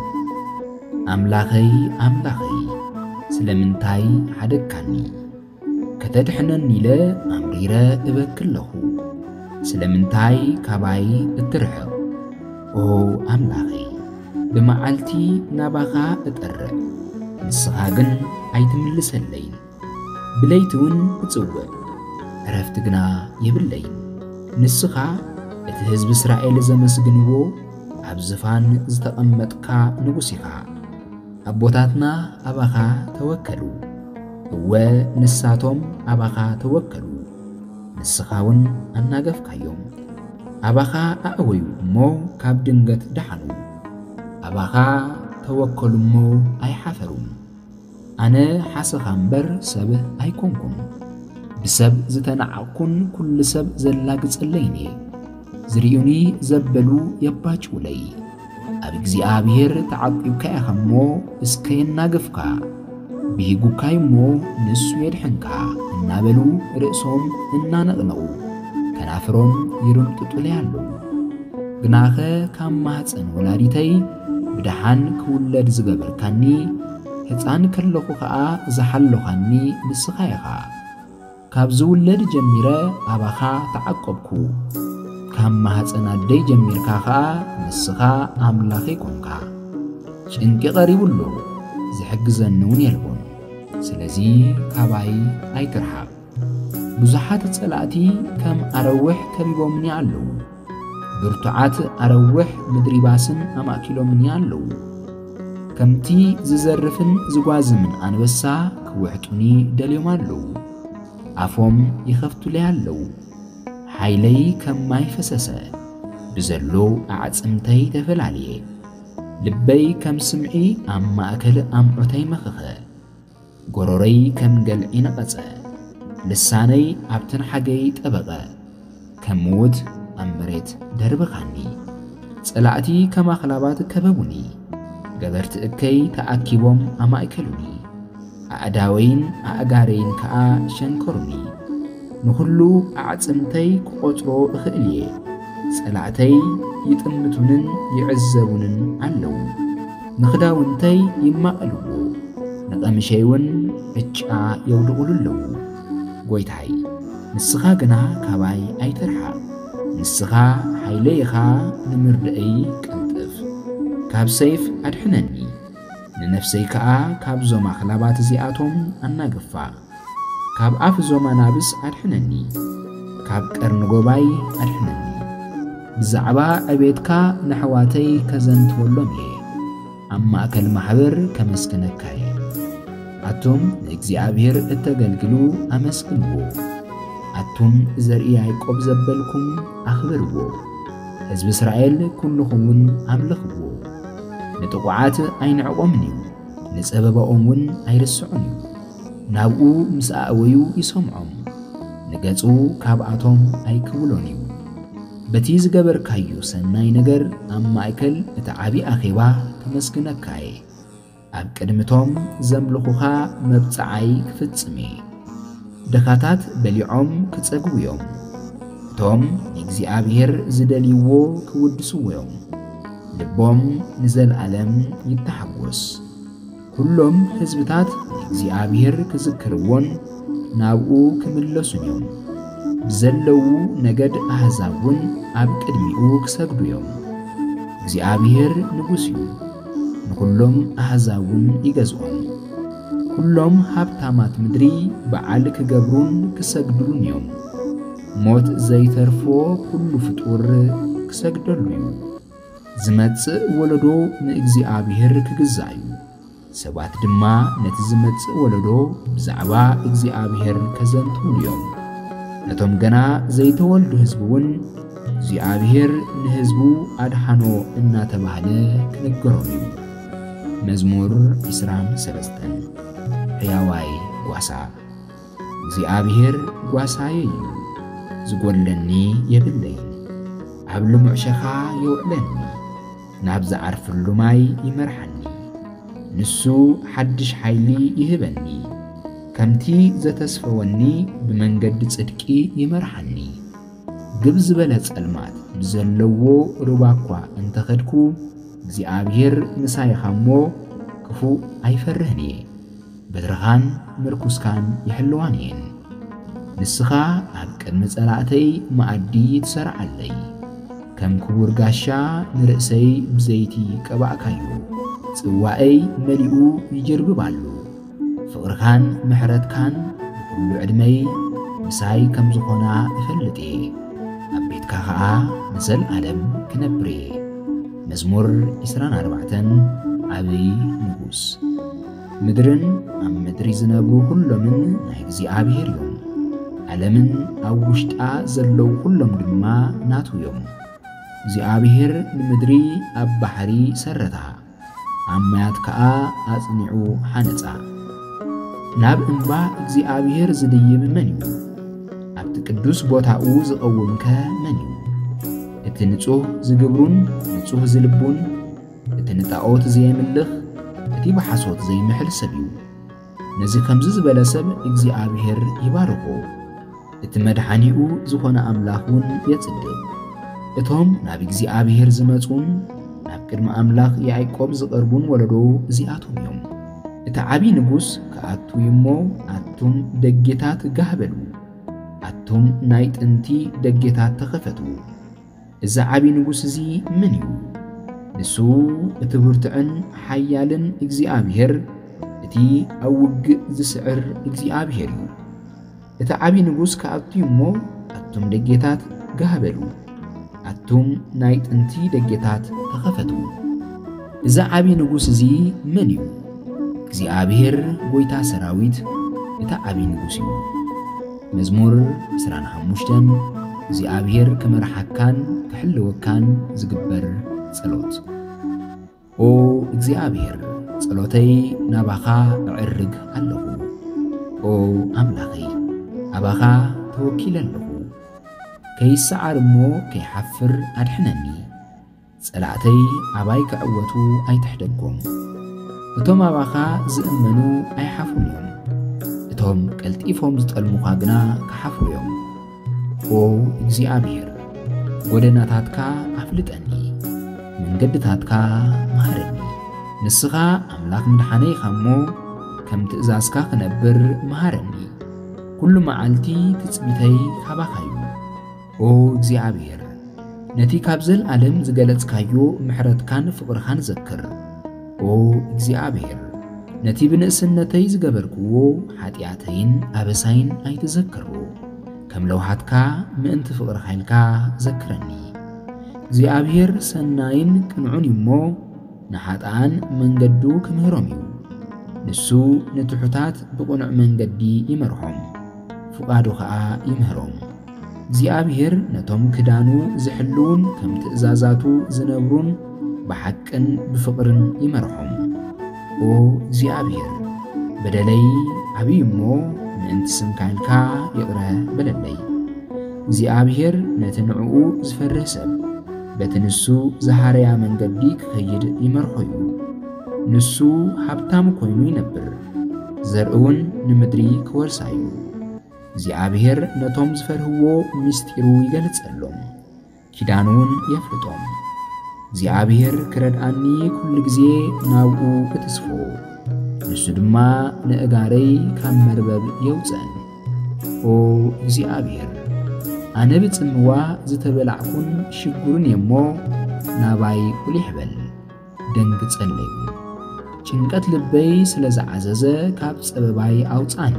ኣምላኸይ ኣምላኸይ ስለምንታይ ሓደግካኒ ከተድሕነኒ ኢለ ኣምሪረ እበክለኹ ስለምንታይ ካባይ እትርሕቕ ኦ ኣምላኸይ ብመዓልቲ ናባኻ እጠርዕ ንስኻ ግን ኣይትምልሰለይን ብለይቲ እውን እጽውዕ ዕረፍቲ ግና የብለይን ንስኻ እቲ ህዝቢ እስራኤል ዘመስግንዎ ኣብ ዝፋን ዝተቐመጥካ ንጉሥ ኢኻ ኣቦታትና ኣባኻ ተወከሉ እወ ንሳቶም ኣባኻ ተወከሉ ንስኻ እውን ኣናገፍካዮም ኣባኻ ኣእወዩ እሞ ካብ ድንገት ደሓኑ ኣባኻ توكلمو أي حفرون أنا حسخ أمبر سب أيكونكم بسب زتنعكن كل سب زلاقز الليني زريوني زبلو يباج ولي أبقزي آبير تعقيو كأخمو اسكين ناقفكا بيهيقو كايمو نسو يدحنكا النابلو رئسهم إنا نغنقو كنافرهم يرمتطو ليالو قناخة كام مهتسن ولاديتي بدحان كولد زقبر كاني هتسان كاللوخو خاا زحلو خاني نسخايخا كابزو ولد جميرة أباخا تعقبكو كام مهتسن عدي جميركا خاا نسخا أملاخي كونكا شنكي غريبولو زحقزنون يلبون سلازي كاباي أي ترحاب بزحات تسألاتي كم أروح كبيبو مني علو برتعات أروح مدري باسن أما كيلو مني علو كمتي ززرفن زقازمن أنبسا كوحتوني داليوم علو عفوم يخفتو لي علو حيلي كم ماي فسسا بزلو أعتمتي تفل عليه لبي كم سمعي أما أكل أمعتي مخخة قروري كم قلعين قصة لساني أبتن حقيت أبغى كموت أمبريت دربخاني سألعتي كما خلابات كببوني قدرت أكي تأكيبهم أما أكلوني أعداوين أعقارين كأ شنكرني نخلو أعتمتي كقطرو أخليه سألعتي يتمتونن يعزبونن علو نخداونتي يمقلو نقمشيون اتشاء يودقلو قويتاي نسخا قنا كاباي أي ترحاب نسخا حيليخا نمردئي كنتف كاب سيف أدحنني ننفسي كأ كاب زوما خلابات زياتهم أناقفا كاب أف زوما نابس أدحنني كاب كرنقوباي أدحنني بزعبا أبيتكا نحواتي كزنت ولومي أما أكل محبر كمسكنكاي أتم نكزيابير التقلقلو أمسكنو أتم زرئي عيقوب زبلكم أخبرو حزب إسرائيل كلهم أملخبو نتقوعات أين عقومنيو نسأبب أمون أيرسعنيو نابقو مساءويو يسمعهم نقاطو كابعاتهم أيكولونيو بتيز قبر كايو سناي نجر أما أكل تعبي أخيبا تمسكنكاي أب كلمتهم زملخوها مبتعي كفتسمي دخاتات بليعم كتسقويهم توم نجزي أبير زدليوو كودسويهم لبهم نزل ألم يتحوس كلهم حزبتات نجزي أبير كذكرون نابقو كملسونيهم بزلو نجد أحزابون أب كدميو كسقدويهم እግዚአብሔር ንጉሥ እዩ ንኩሎም ኣሕዛውን ይገዝኦም ኩሎም ሃብታማት ምድሪ በዓል ክገብሩን ክሰግዱን እዮም ሞት ዘይተርፎ ኩሉ ፍጡር ክሰግደሉ እዩ ዝመጽእ ወለዶ ንእግዚአብሔር ክግዛዩ ሰባት ድማ ነቲ ዝመጽእ ወለዶ ብዛዕባ እግዚአብሔር ከዘንትው እዮም ነቶም ገና ዘይተወልዱ ህዝቡን እግዚአብሔር ንህዝቡ አድሃኖ እናተባህለ ክነገሮም መዝሙር 23 ሕያዋይ ጓሳ እግዚአብሔር ጓሳዬ እዩ ዝጎለኒ የብለይ ኣብ ልሙዕ ሸኻ ይውዕለኒ ናብ ዝዓርፍሉ ማይ ይመርሐኒ ንሱ ሓድሽ ሓይሊ ይህበኒ ከምቲ ዘተስፈወኒ ብመንገዲ ጽድቂ ይመርሐኒ ግብዝ በለ ጸልማት ብዘለዎ ሩባኳ እንተኸድኩ እግዚአብሔር ምሳይኻሞ ክፉ ኣይፈርህኒ በትርኻን ምርኩስካን ይሕልዋንየን ንስኻ ኣብ ቅድሚ ጸላእተይ ማዕዲ ትሰርዓለይ ከም ክቡር ጋሻ ንርእሰይ ብዘይቲ ቀባእካዩ ጽዋኤይ መሊኡ ይጅርብባሉ ፍቕርካን ምሕረትካን ብኩሉ ዕድመይ ምሳይ ከም ዝኾና እፈልጥ ኣብ ቤትካ ኸዓ ንዘለዓለም ክነብር መዝሙር 24 ዓብይ ንጉስ ምድርን ኣብ ምድሪ ዝነብሩ ሁሎምን ናይ እግዚአብሔር እዮም ዓለምን ኣብ ውሽጣ ዘለዉ ሁሎም ድማ ናቱ እዮም እግዚአብሔር ንምድሪ ኣብ ባሕሪ ሰረታ عميات كأ أصنعو حنصا ناب انبا እግዚአብሔር ዝድይብ መንዩ ኣብቲ ቅዱስ ቦታኡ ዝቀውምከ መንዩ እቲ ንጹህ ዝግብሩን ንጹህ ዝልቡን እቲ ንጣዖት ዘይምልኽ እቲ በሐሶት ዘይምሕል ሰብዩ ነዚ ከምዚ ዝበለ ሰብ እግዚአብሔር ይባርኮ እቲ መድኃኒኡ ዝኾነ ኣምላኽውን የጽድቕ እቶም ናብ እግዚአብሔር ዝመጹን ናብ ቅድመ ኣምላኽ ያዕቆብ ዝቐርቡን ወለዶ እዚኣቶም እዮም እቲ ዓቢ ንጉስ ከኣቱ ይሞ ኣቱም ደጌታት ጋህበሉ ኣቱም ናይ ጥንቲ ደጌታት ተኸፈቱ እዚ ዓቢ ንጉስ እዚ ምን እዩ ንሱ እቲ ብርቱዕን ሓያልን እግዚአብሔር እቲ ኣውግእ ዝስዕር እግዚአብሔር እዩ እቲ ዓቢ ንጉስ ከኣቱ ይሞ ኣቱም ደጌታት ጋህበሉ ኣቱም ናይ ጥንቲ ደጌታት ተኸፈቱ እዚ ዓቢ ንጉስ እዚ ምን እዩ እግዚአብሔር ጎይታ ሰራዊት እቲ ዓቢ ንጉስ እዩ መዝሙር 25 እግዚአብሔር ከመርሐካን ክሕልወካን ዝግበር ጸሎት ኦ እግዚአብሔር ጸሎተይ ናባኻ ዕርግ ኣለኹ ኦ ኣምላኸይ ኣባኻ ተወኪል ኣለኹ ከይሰዓር እሞ ከይሓፍር ኣድሕነኒ ጸላእተይ ኣባይ ክዕወቱ ኣይትሕደጎም እቶም ኣባኻ ዝእመኑ ኣይሓፍሩን እዮም እቶም ቀልጢፎም ዝጠልሙኻ ግና ክሓፍሩ እዮም ኦ እግዚአብሔር ጎደናታትካ ኣፍልጠኒ መንገድታትካ መሃረኒ ንስኻ ኣምላኽ ምድሓነይ ኢኻ እሞ ከም ትእዛዝካ ክነብር መሃረኒ ኩሉ መዓልቲ ትጽቢተይ ካባኻ እዩ ኦ እግዚአብሔር ነቲ ካብ ዘለዓለም ዝገለጽካዮ ምሕረትካን ፍቕርኻን ዘክር ኦ እግዚአብሔር ነቲ ብንእስነተይ ዝገበርክዎ ኃጢአተይን ኣበሳይን ኣይትዘክሩ ከም ለውሃትካ ምእንቲ ፍቕር ኃይልካ ዘክረኒ እግዚአብሔር ሰናይን ቅንዑን እሞ ንሓጣን መንገዱ ክምህሮም እዩ ንሱ ንትሑታት ብቁኑዕ መንገዲ ይመርሖም ፍቃዱ ከዓ ይምህሮም እግዚአብሔር ነቶም ክዳኑ ዝሕልውን ከም ትእዛዛቱ ዝነብሩን بحقن بفقرن يمرحهم او እግዚአብሔር በደለይ አብይሞ ምእንቲ ስምካልካ ይቅረ በለለይ እግዚአብሔር ነትንዑ ዝፈርህ ሰብ በትንሱ ዘሐረያ መንገዲ ክኸይድ ይመርሖዩ ንሱ ሀብታም ኮይኑ ይነብር ዘርኡን ንምድሪ ክወርሳዩ እግዚአብሔር ነቶም ዝፈርህዎ ምስጢሩ ይገልጸሎም ኪዳኑን የፍልጦም እግዚአብሔር ክረድአኒ ኩሉ ጊዜ ናብኡ ክትስፎ ንሱ ድማ ንእጋረይ ካብ መርበብ የውፀን ኦ እግዚአብሔር ኣነ ብጽምዋ ዝተበላዕኩን ሽጉርን የሞ ናባይ ቁሊሕ በል ደንግጸለዩ ጭንቀት ልበይ ስለዝዓዘዘ ካብ ጸበባይ አውጻኒ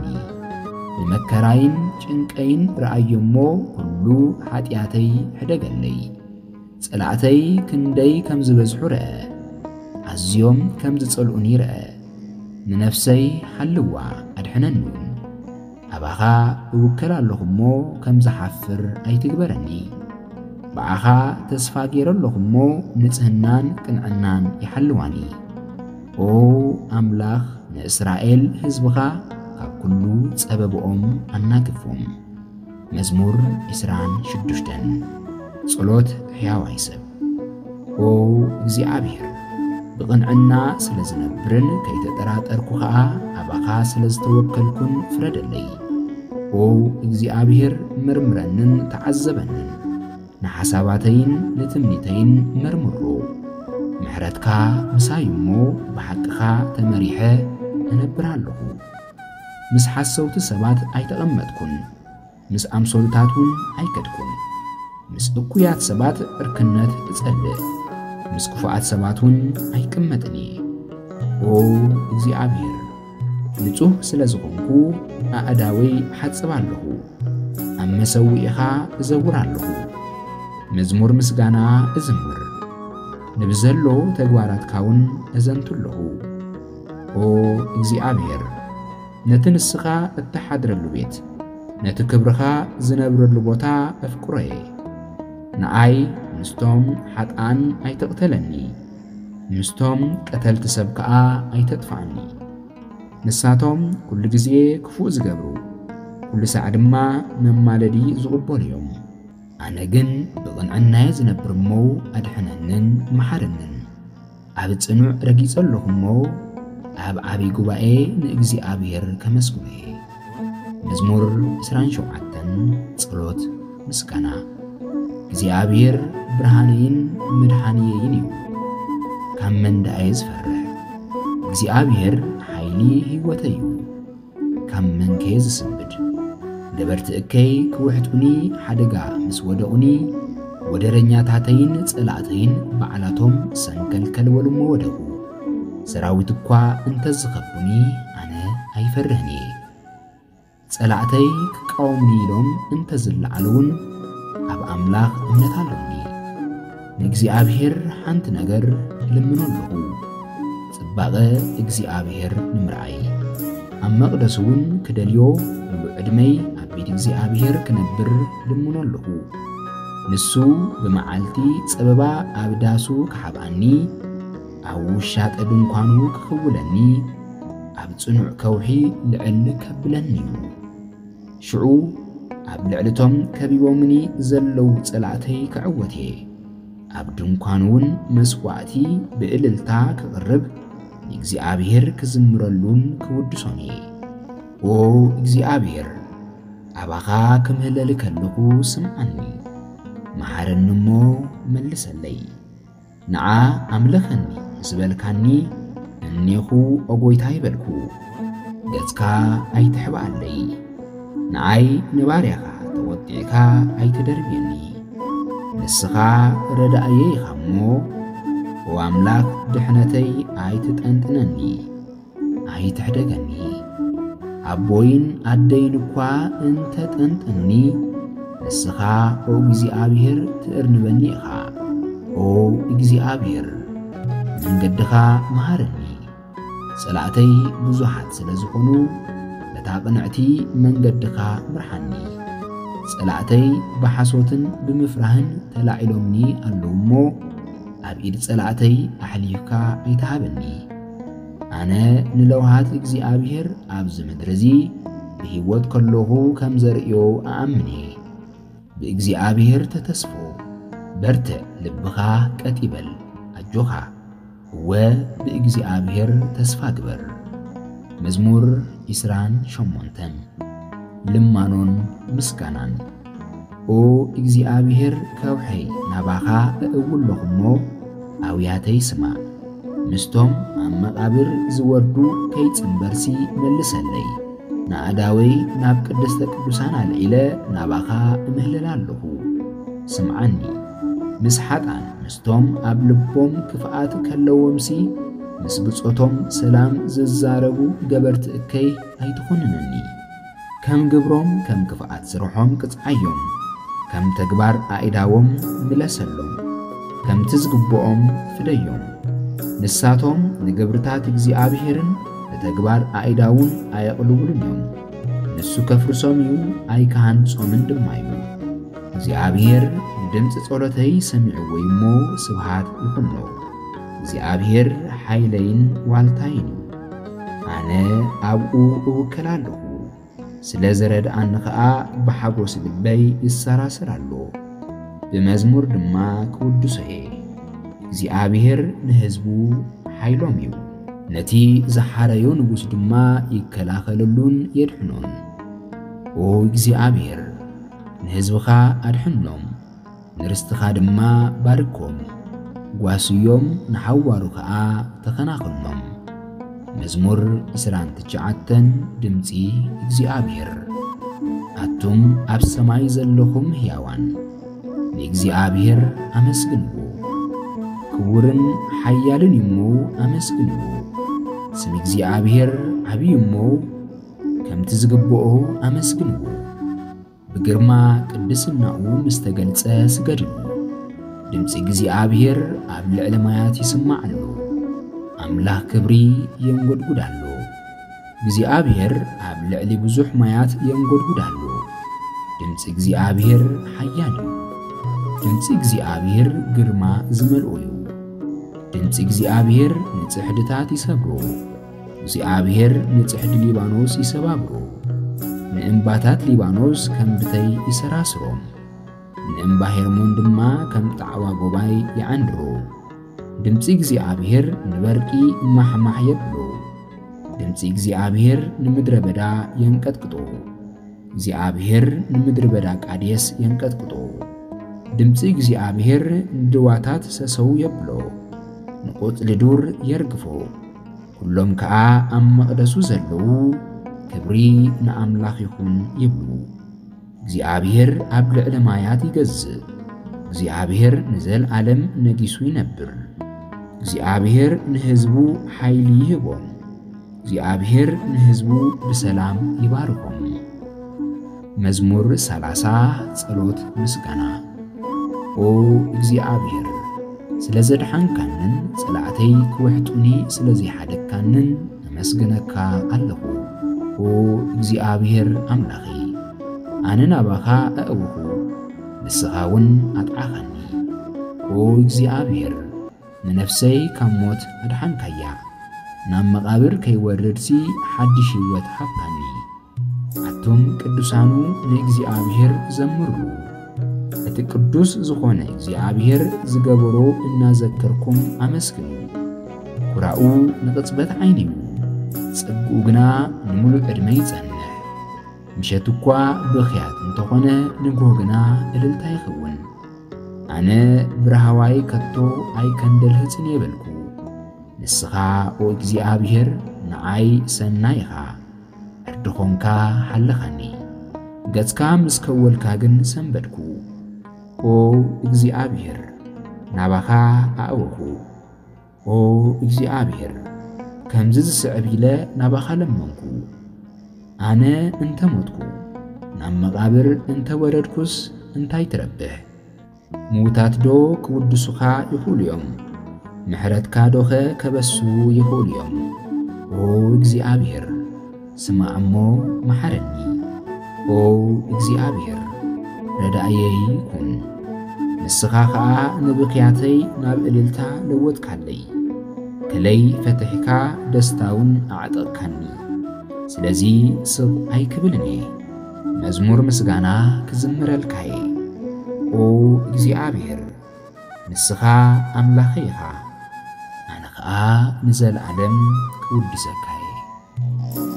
ብመከራይን ጭንቀይን ረአየሞ ሁሉ ኃጢአተይ ሕደገለይ ጸላእተይ ክንደይ ከም ዝበዝሑ ረአ ኣዝዮም ከም ዝጸልኡኒ ረአ ንነፍሰይ ሓልዋ ኣድሕነኒ ኣባኻ እውከል ኣለኹሞ ከም ዝሓፍር ኣይትግበረኒ በዓኻ ተስፋ ገይረለኹሞ ንጽህናን ቅንዕናን ይሓልዋኒ ኦ ኣምላኽ ንእስራኤል ህዝብኻ ካብ ኩሉ ጸበብኦም ኣናግፎም መዝሙር 26 ጸሎት ሕያዋይ ሰብ ኦ እግዚአብሔር ብቕንዕና ስለዝነብርን ከይተጠራጠርኩ ከዓ ኣባኻ ስለዝተወከልኩን ፍረደለይ ኦ እግዚአብሔር ምርምረንን ተዓዘበንን ንሓሳባተይን ንትምኒተይን መርምሮ ምሕረትካ ምሳይሞ ብሓቅኻ ተመሪሐ እነብራለሁ ምስ ሓሰውቲ ሰባት ኣይተቐመጥኩን ምስ ኣምሶልታቱን ኣይከድኩን ምስ እኩያት ሰባት እርክነት እጸልእ ምስ ክፉኣት ሰባቱን ኣይቅመጥኒ ኦ እግዚአብሔር ንጹህ ስለዝኾንኩ ኣእዳወይ ሓጽባለሁ ኣብ መሰዊኢኻ እዘውራለሁ መዝሙር ምስጋና እዝምር ንብዘሎ ተግባራትካውን እዘንቱለሁ ኦ እግዚአብሔር ነቲ ንስኻ እተሓድረሉ ቤት ነቲ ክብርኻ ዝነብረሉ ቦታ ኣፍቁረየ ንኣይ ምስቶም ሓጣን ኣይተቕተለኒ مستهم قتلت سبكا أي تدفعني نساتهم كل جزء كفوز قبرو كل ساعة ما مما لدي زغبوا اليوم أنا جن بغن عنايز نبرمو أدحننن محرنن أبد صنوع رقيص اللهمو أب عبي قبائي نأجزي أبير كمسكولي مزمور إسران شوعتن صلوت مسكنا جزي أبير برهانين مدحانيين يو كم من دعيز فرح جزي أبير حيلي هوتيو كم من كيز سنبد دبرت أكي كوحتوني حدقا مسودوني ودرنيا تاتين صلاتين بعلاتهم سنكلكل ولما ودهو سراويتكوا انت زخبوني أنا أيفرهني صلاتي كقومني لهم انت زلعلون أب أملاك امنتالوني نجزي أبهر حانت نجر لمنو له صباغة اجزي أبهر نمرعي أما قدسون كدليو بعدمي أبيت اجزي أبهر كنبر لمنو له نسو بمعالتي سببا أبداسو كحباني أو شات أدنقانو كخولني أبتصنع كوحي لعل كبلني شعو أبلعلتهم كبيومني زلو صلاتي كعوتي أبدنقانون مسواتي بإللتا كغرب إجزي أبير كزمرلون كودسوني أو إجزي أبير أبغا كمهللك اللقو سمعني محارن نمو ملس اللي نعا أملخني زبالكاني أنيخو أقويتاي بلكو جزكا أي تحب علي نعاي نباريخا توضيكا أي تدربيني نسخا ردأيي خمو وأملاك دحنتي أي تتأنتنني أي تحدقني أبوين أدينكوا أنت تأنتنني نسخا أو إجزي أبير تأرنبني إخا أو إجزي أبير من قدخا مهارني صلاتي بزوحات سلازقونو لتاقنعتي من قدخا مرحاني صلاتي بحاسوتن بمفرهن تلاعلومني اللومو أبئيد صلاتي أحليكا يتهابني أنا نلوهات إجزي أبير أبز مدرزي بهيوت كلوهو كم زرئيو أأمني بإجزي أبير تتسفو برتق لبخا كتبل أجوخا وبإجزي أبير تسفاقبر مزمور إسران شمونتن لمانون مسكانان أو إجزي أبير كوحي نباخا أول لخمو أوياتي سما مستوم أما قابر زوردو كيت سنبرسي ملسالي نعداوي ناب قدست قدسان العيلة نباخا مهللالهو سمعني مسحطان مستوم أبلبوم كفاءات كاللومسي مسبصوتهم سلام ززاربو جبرت اكي هيتخوننني كم جبروم كم كفاءات سروحهم كتصعيهم كم تكبار عائداوم ملسلهم كم تزقبوهم فديهم نساتهم نجبرتات اجزي أبيهرن لتكبار عائداون ايقلوبلن يوم نسو كفرسوم يو اي كهان صومن دمايو اجزي أبيهر دمت صورتي سمع ويمو سبحات يخنو اجزي أبيهر حيلين والتاين أنا أبقو أوكلالو سلازرد أنخاء بحاقوس دبي السراسرالو بمزمور دما كودسهي اجزي أبيهر نهزبو حيلوم يو نتي زحاريو نبوس دما يكلاخللون يدحنون او اجزي أبيهر نهزبخا أدحنهم نرستخا دما باركوم قواسيوم نحوارو تخناخلهم مزمور إسران تجعتن دمتي اجزي أبيهر أتم أب سماي زلخم هياوان لإجزي أبيهر أمسكنبو كورن حيالن يمو أمسكنبو سم اجزي أبيهر عبي يمو كم تزقبوه أمسكنبو بقرما قدسناو مستقلصه سجدلو دمص اجزي أبيهر أب لعلمايات يسمعلو أملاك كبري ينقدقدالو اجزي أبيهر أب لعلي بزوح مايات ينقدقدالو دمص اجزي أبيهر حيانو دمص اجزي أبيهر قرما زملؤيو ድምፂ እግዚኣብሔር ንጽሕድታት ይሰብሮ እግዚኣብሔር ንጽሕዲ ሊባኖስ ይሰባብሮ ንእምባታት ሊባኖስ ከም ብተይ ይሰራስሮም ንእምባ ሄርሞን ድማ ከም ጣዕዋ ጎባይ ይዓንድሮ ድምፂ እግዚኣብሔር ንበርቂ ማሕማሕ የብሎ ድምፂ እግዚአብሔር ንምድረ በዳ የንቀጥቅጦ እግዚአብሔር ንምድረ በዳ ቃዴስ የንቀጥቅጦ ድምፂ እግዚአብሔር ንድዋታት ሰሰው የብሎ ንቆጽሊ ዱር የርግፎ ሁሎም ከዓ ኣብ መቕደሱ ዘለዉ ክብሪ ንኣምላኽ ይኹን ይብሉ እግዚአብሔር ኣብ ልዕሊ ማያት ይገዝእ እግዚአብሔር ንዘለዓለም ነጊሱ ይነብር እግዚአብሔር ንህዝቡ ኃይሊ ይህቦም እግዚአብሔር ንህዝቡ ብሰላም ይባርኮም መዝሙር 30 ጸሎት ምስጋና ኦ እግዚአብሔር ስለዘድሓንካንን ጸላእተይ ክውሕጡኒ ስለዘይሓደግካንን ነመስግነካ ኣለኹ ኦ እግዚአብሔር ኣምላኺ ኣነ ናባኻ ኣእውኹ ንስኻ እውን ኣጥዓኸኒ ኦ እግዚአብሔር ንነፍሰይ ካብ ሞት ኣድሓንካያ ናብ መቓብር ከይወርድሲ ሓድሽ ህይወት ሃብካኒ ኣቶም ቅዱሳኑ ንእግዚአብሔር ዘምሩ እቲ ቅዱስ ዝኾነ እግዚአብሔር ዝገበሮ እናዘከርኩም ኣመስግኑ ኩራኡ ንቕጽበት ዓይኒ እዩ ጽጉኡ ግና ንሙሉእ ዕድመ ይጸንሕ ምሸት እኳ ብኽያት እንተኾነ ንግሆ ግና እልልታ ይኸውን ኣነ ብርሃዋይ ከቶ ኣይከንደልህፅን የበልኩ ንስኻ ኦ እግዚአብሔር ንዓይ ሰናይኻ ዕርድኾንካ ሓለኻኒ ገጽካ ምስ ከወልካ ግን ሰንበድኩ ኦ እግዚአብሔር ናባኻ ኣእወኹ ኦ እግዚአብሔር ከምዚ ዝስዕብ ኢለ ናባኻ ለመንኩ ኣነ እንተሞትኩ ናብ መቓብር እንተወረድኩስ እንታይ ትረብሕ ሙታት ዶ ክውድሱኻ ይኽእሉ እዮም ምሕረትካ ዶኸ ከበሱ ይኽእሉ እዮም ኦ እግዚአብሔር ስማዕ እሞ መሓረኒ ኦ እግዚአብሔር ረዳእየይ ኩን ንስኻ ከዓ ንብኽያተይ ናብ እልልታ ለወጥካለይ ከለይ ፈትሕካ ደስታውን ኣዕጠቕካኒ ስለዚ ስቕ ኣይክብልኒ መዝሙር ምስጋና ክዝምረልካየ ኦ እግዚአብሔር ንስኻ ኣምላኸ ኢኻ ኣነ ከዓ ንዘለዓለም ክውድሰካ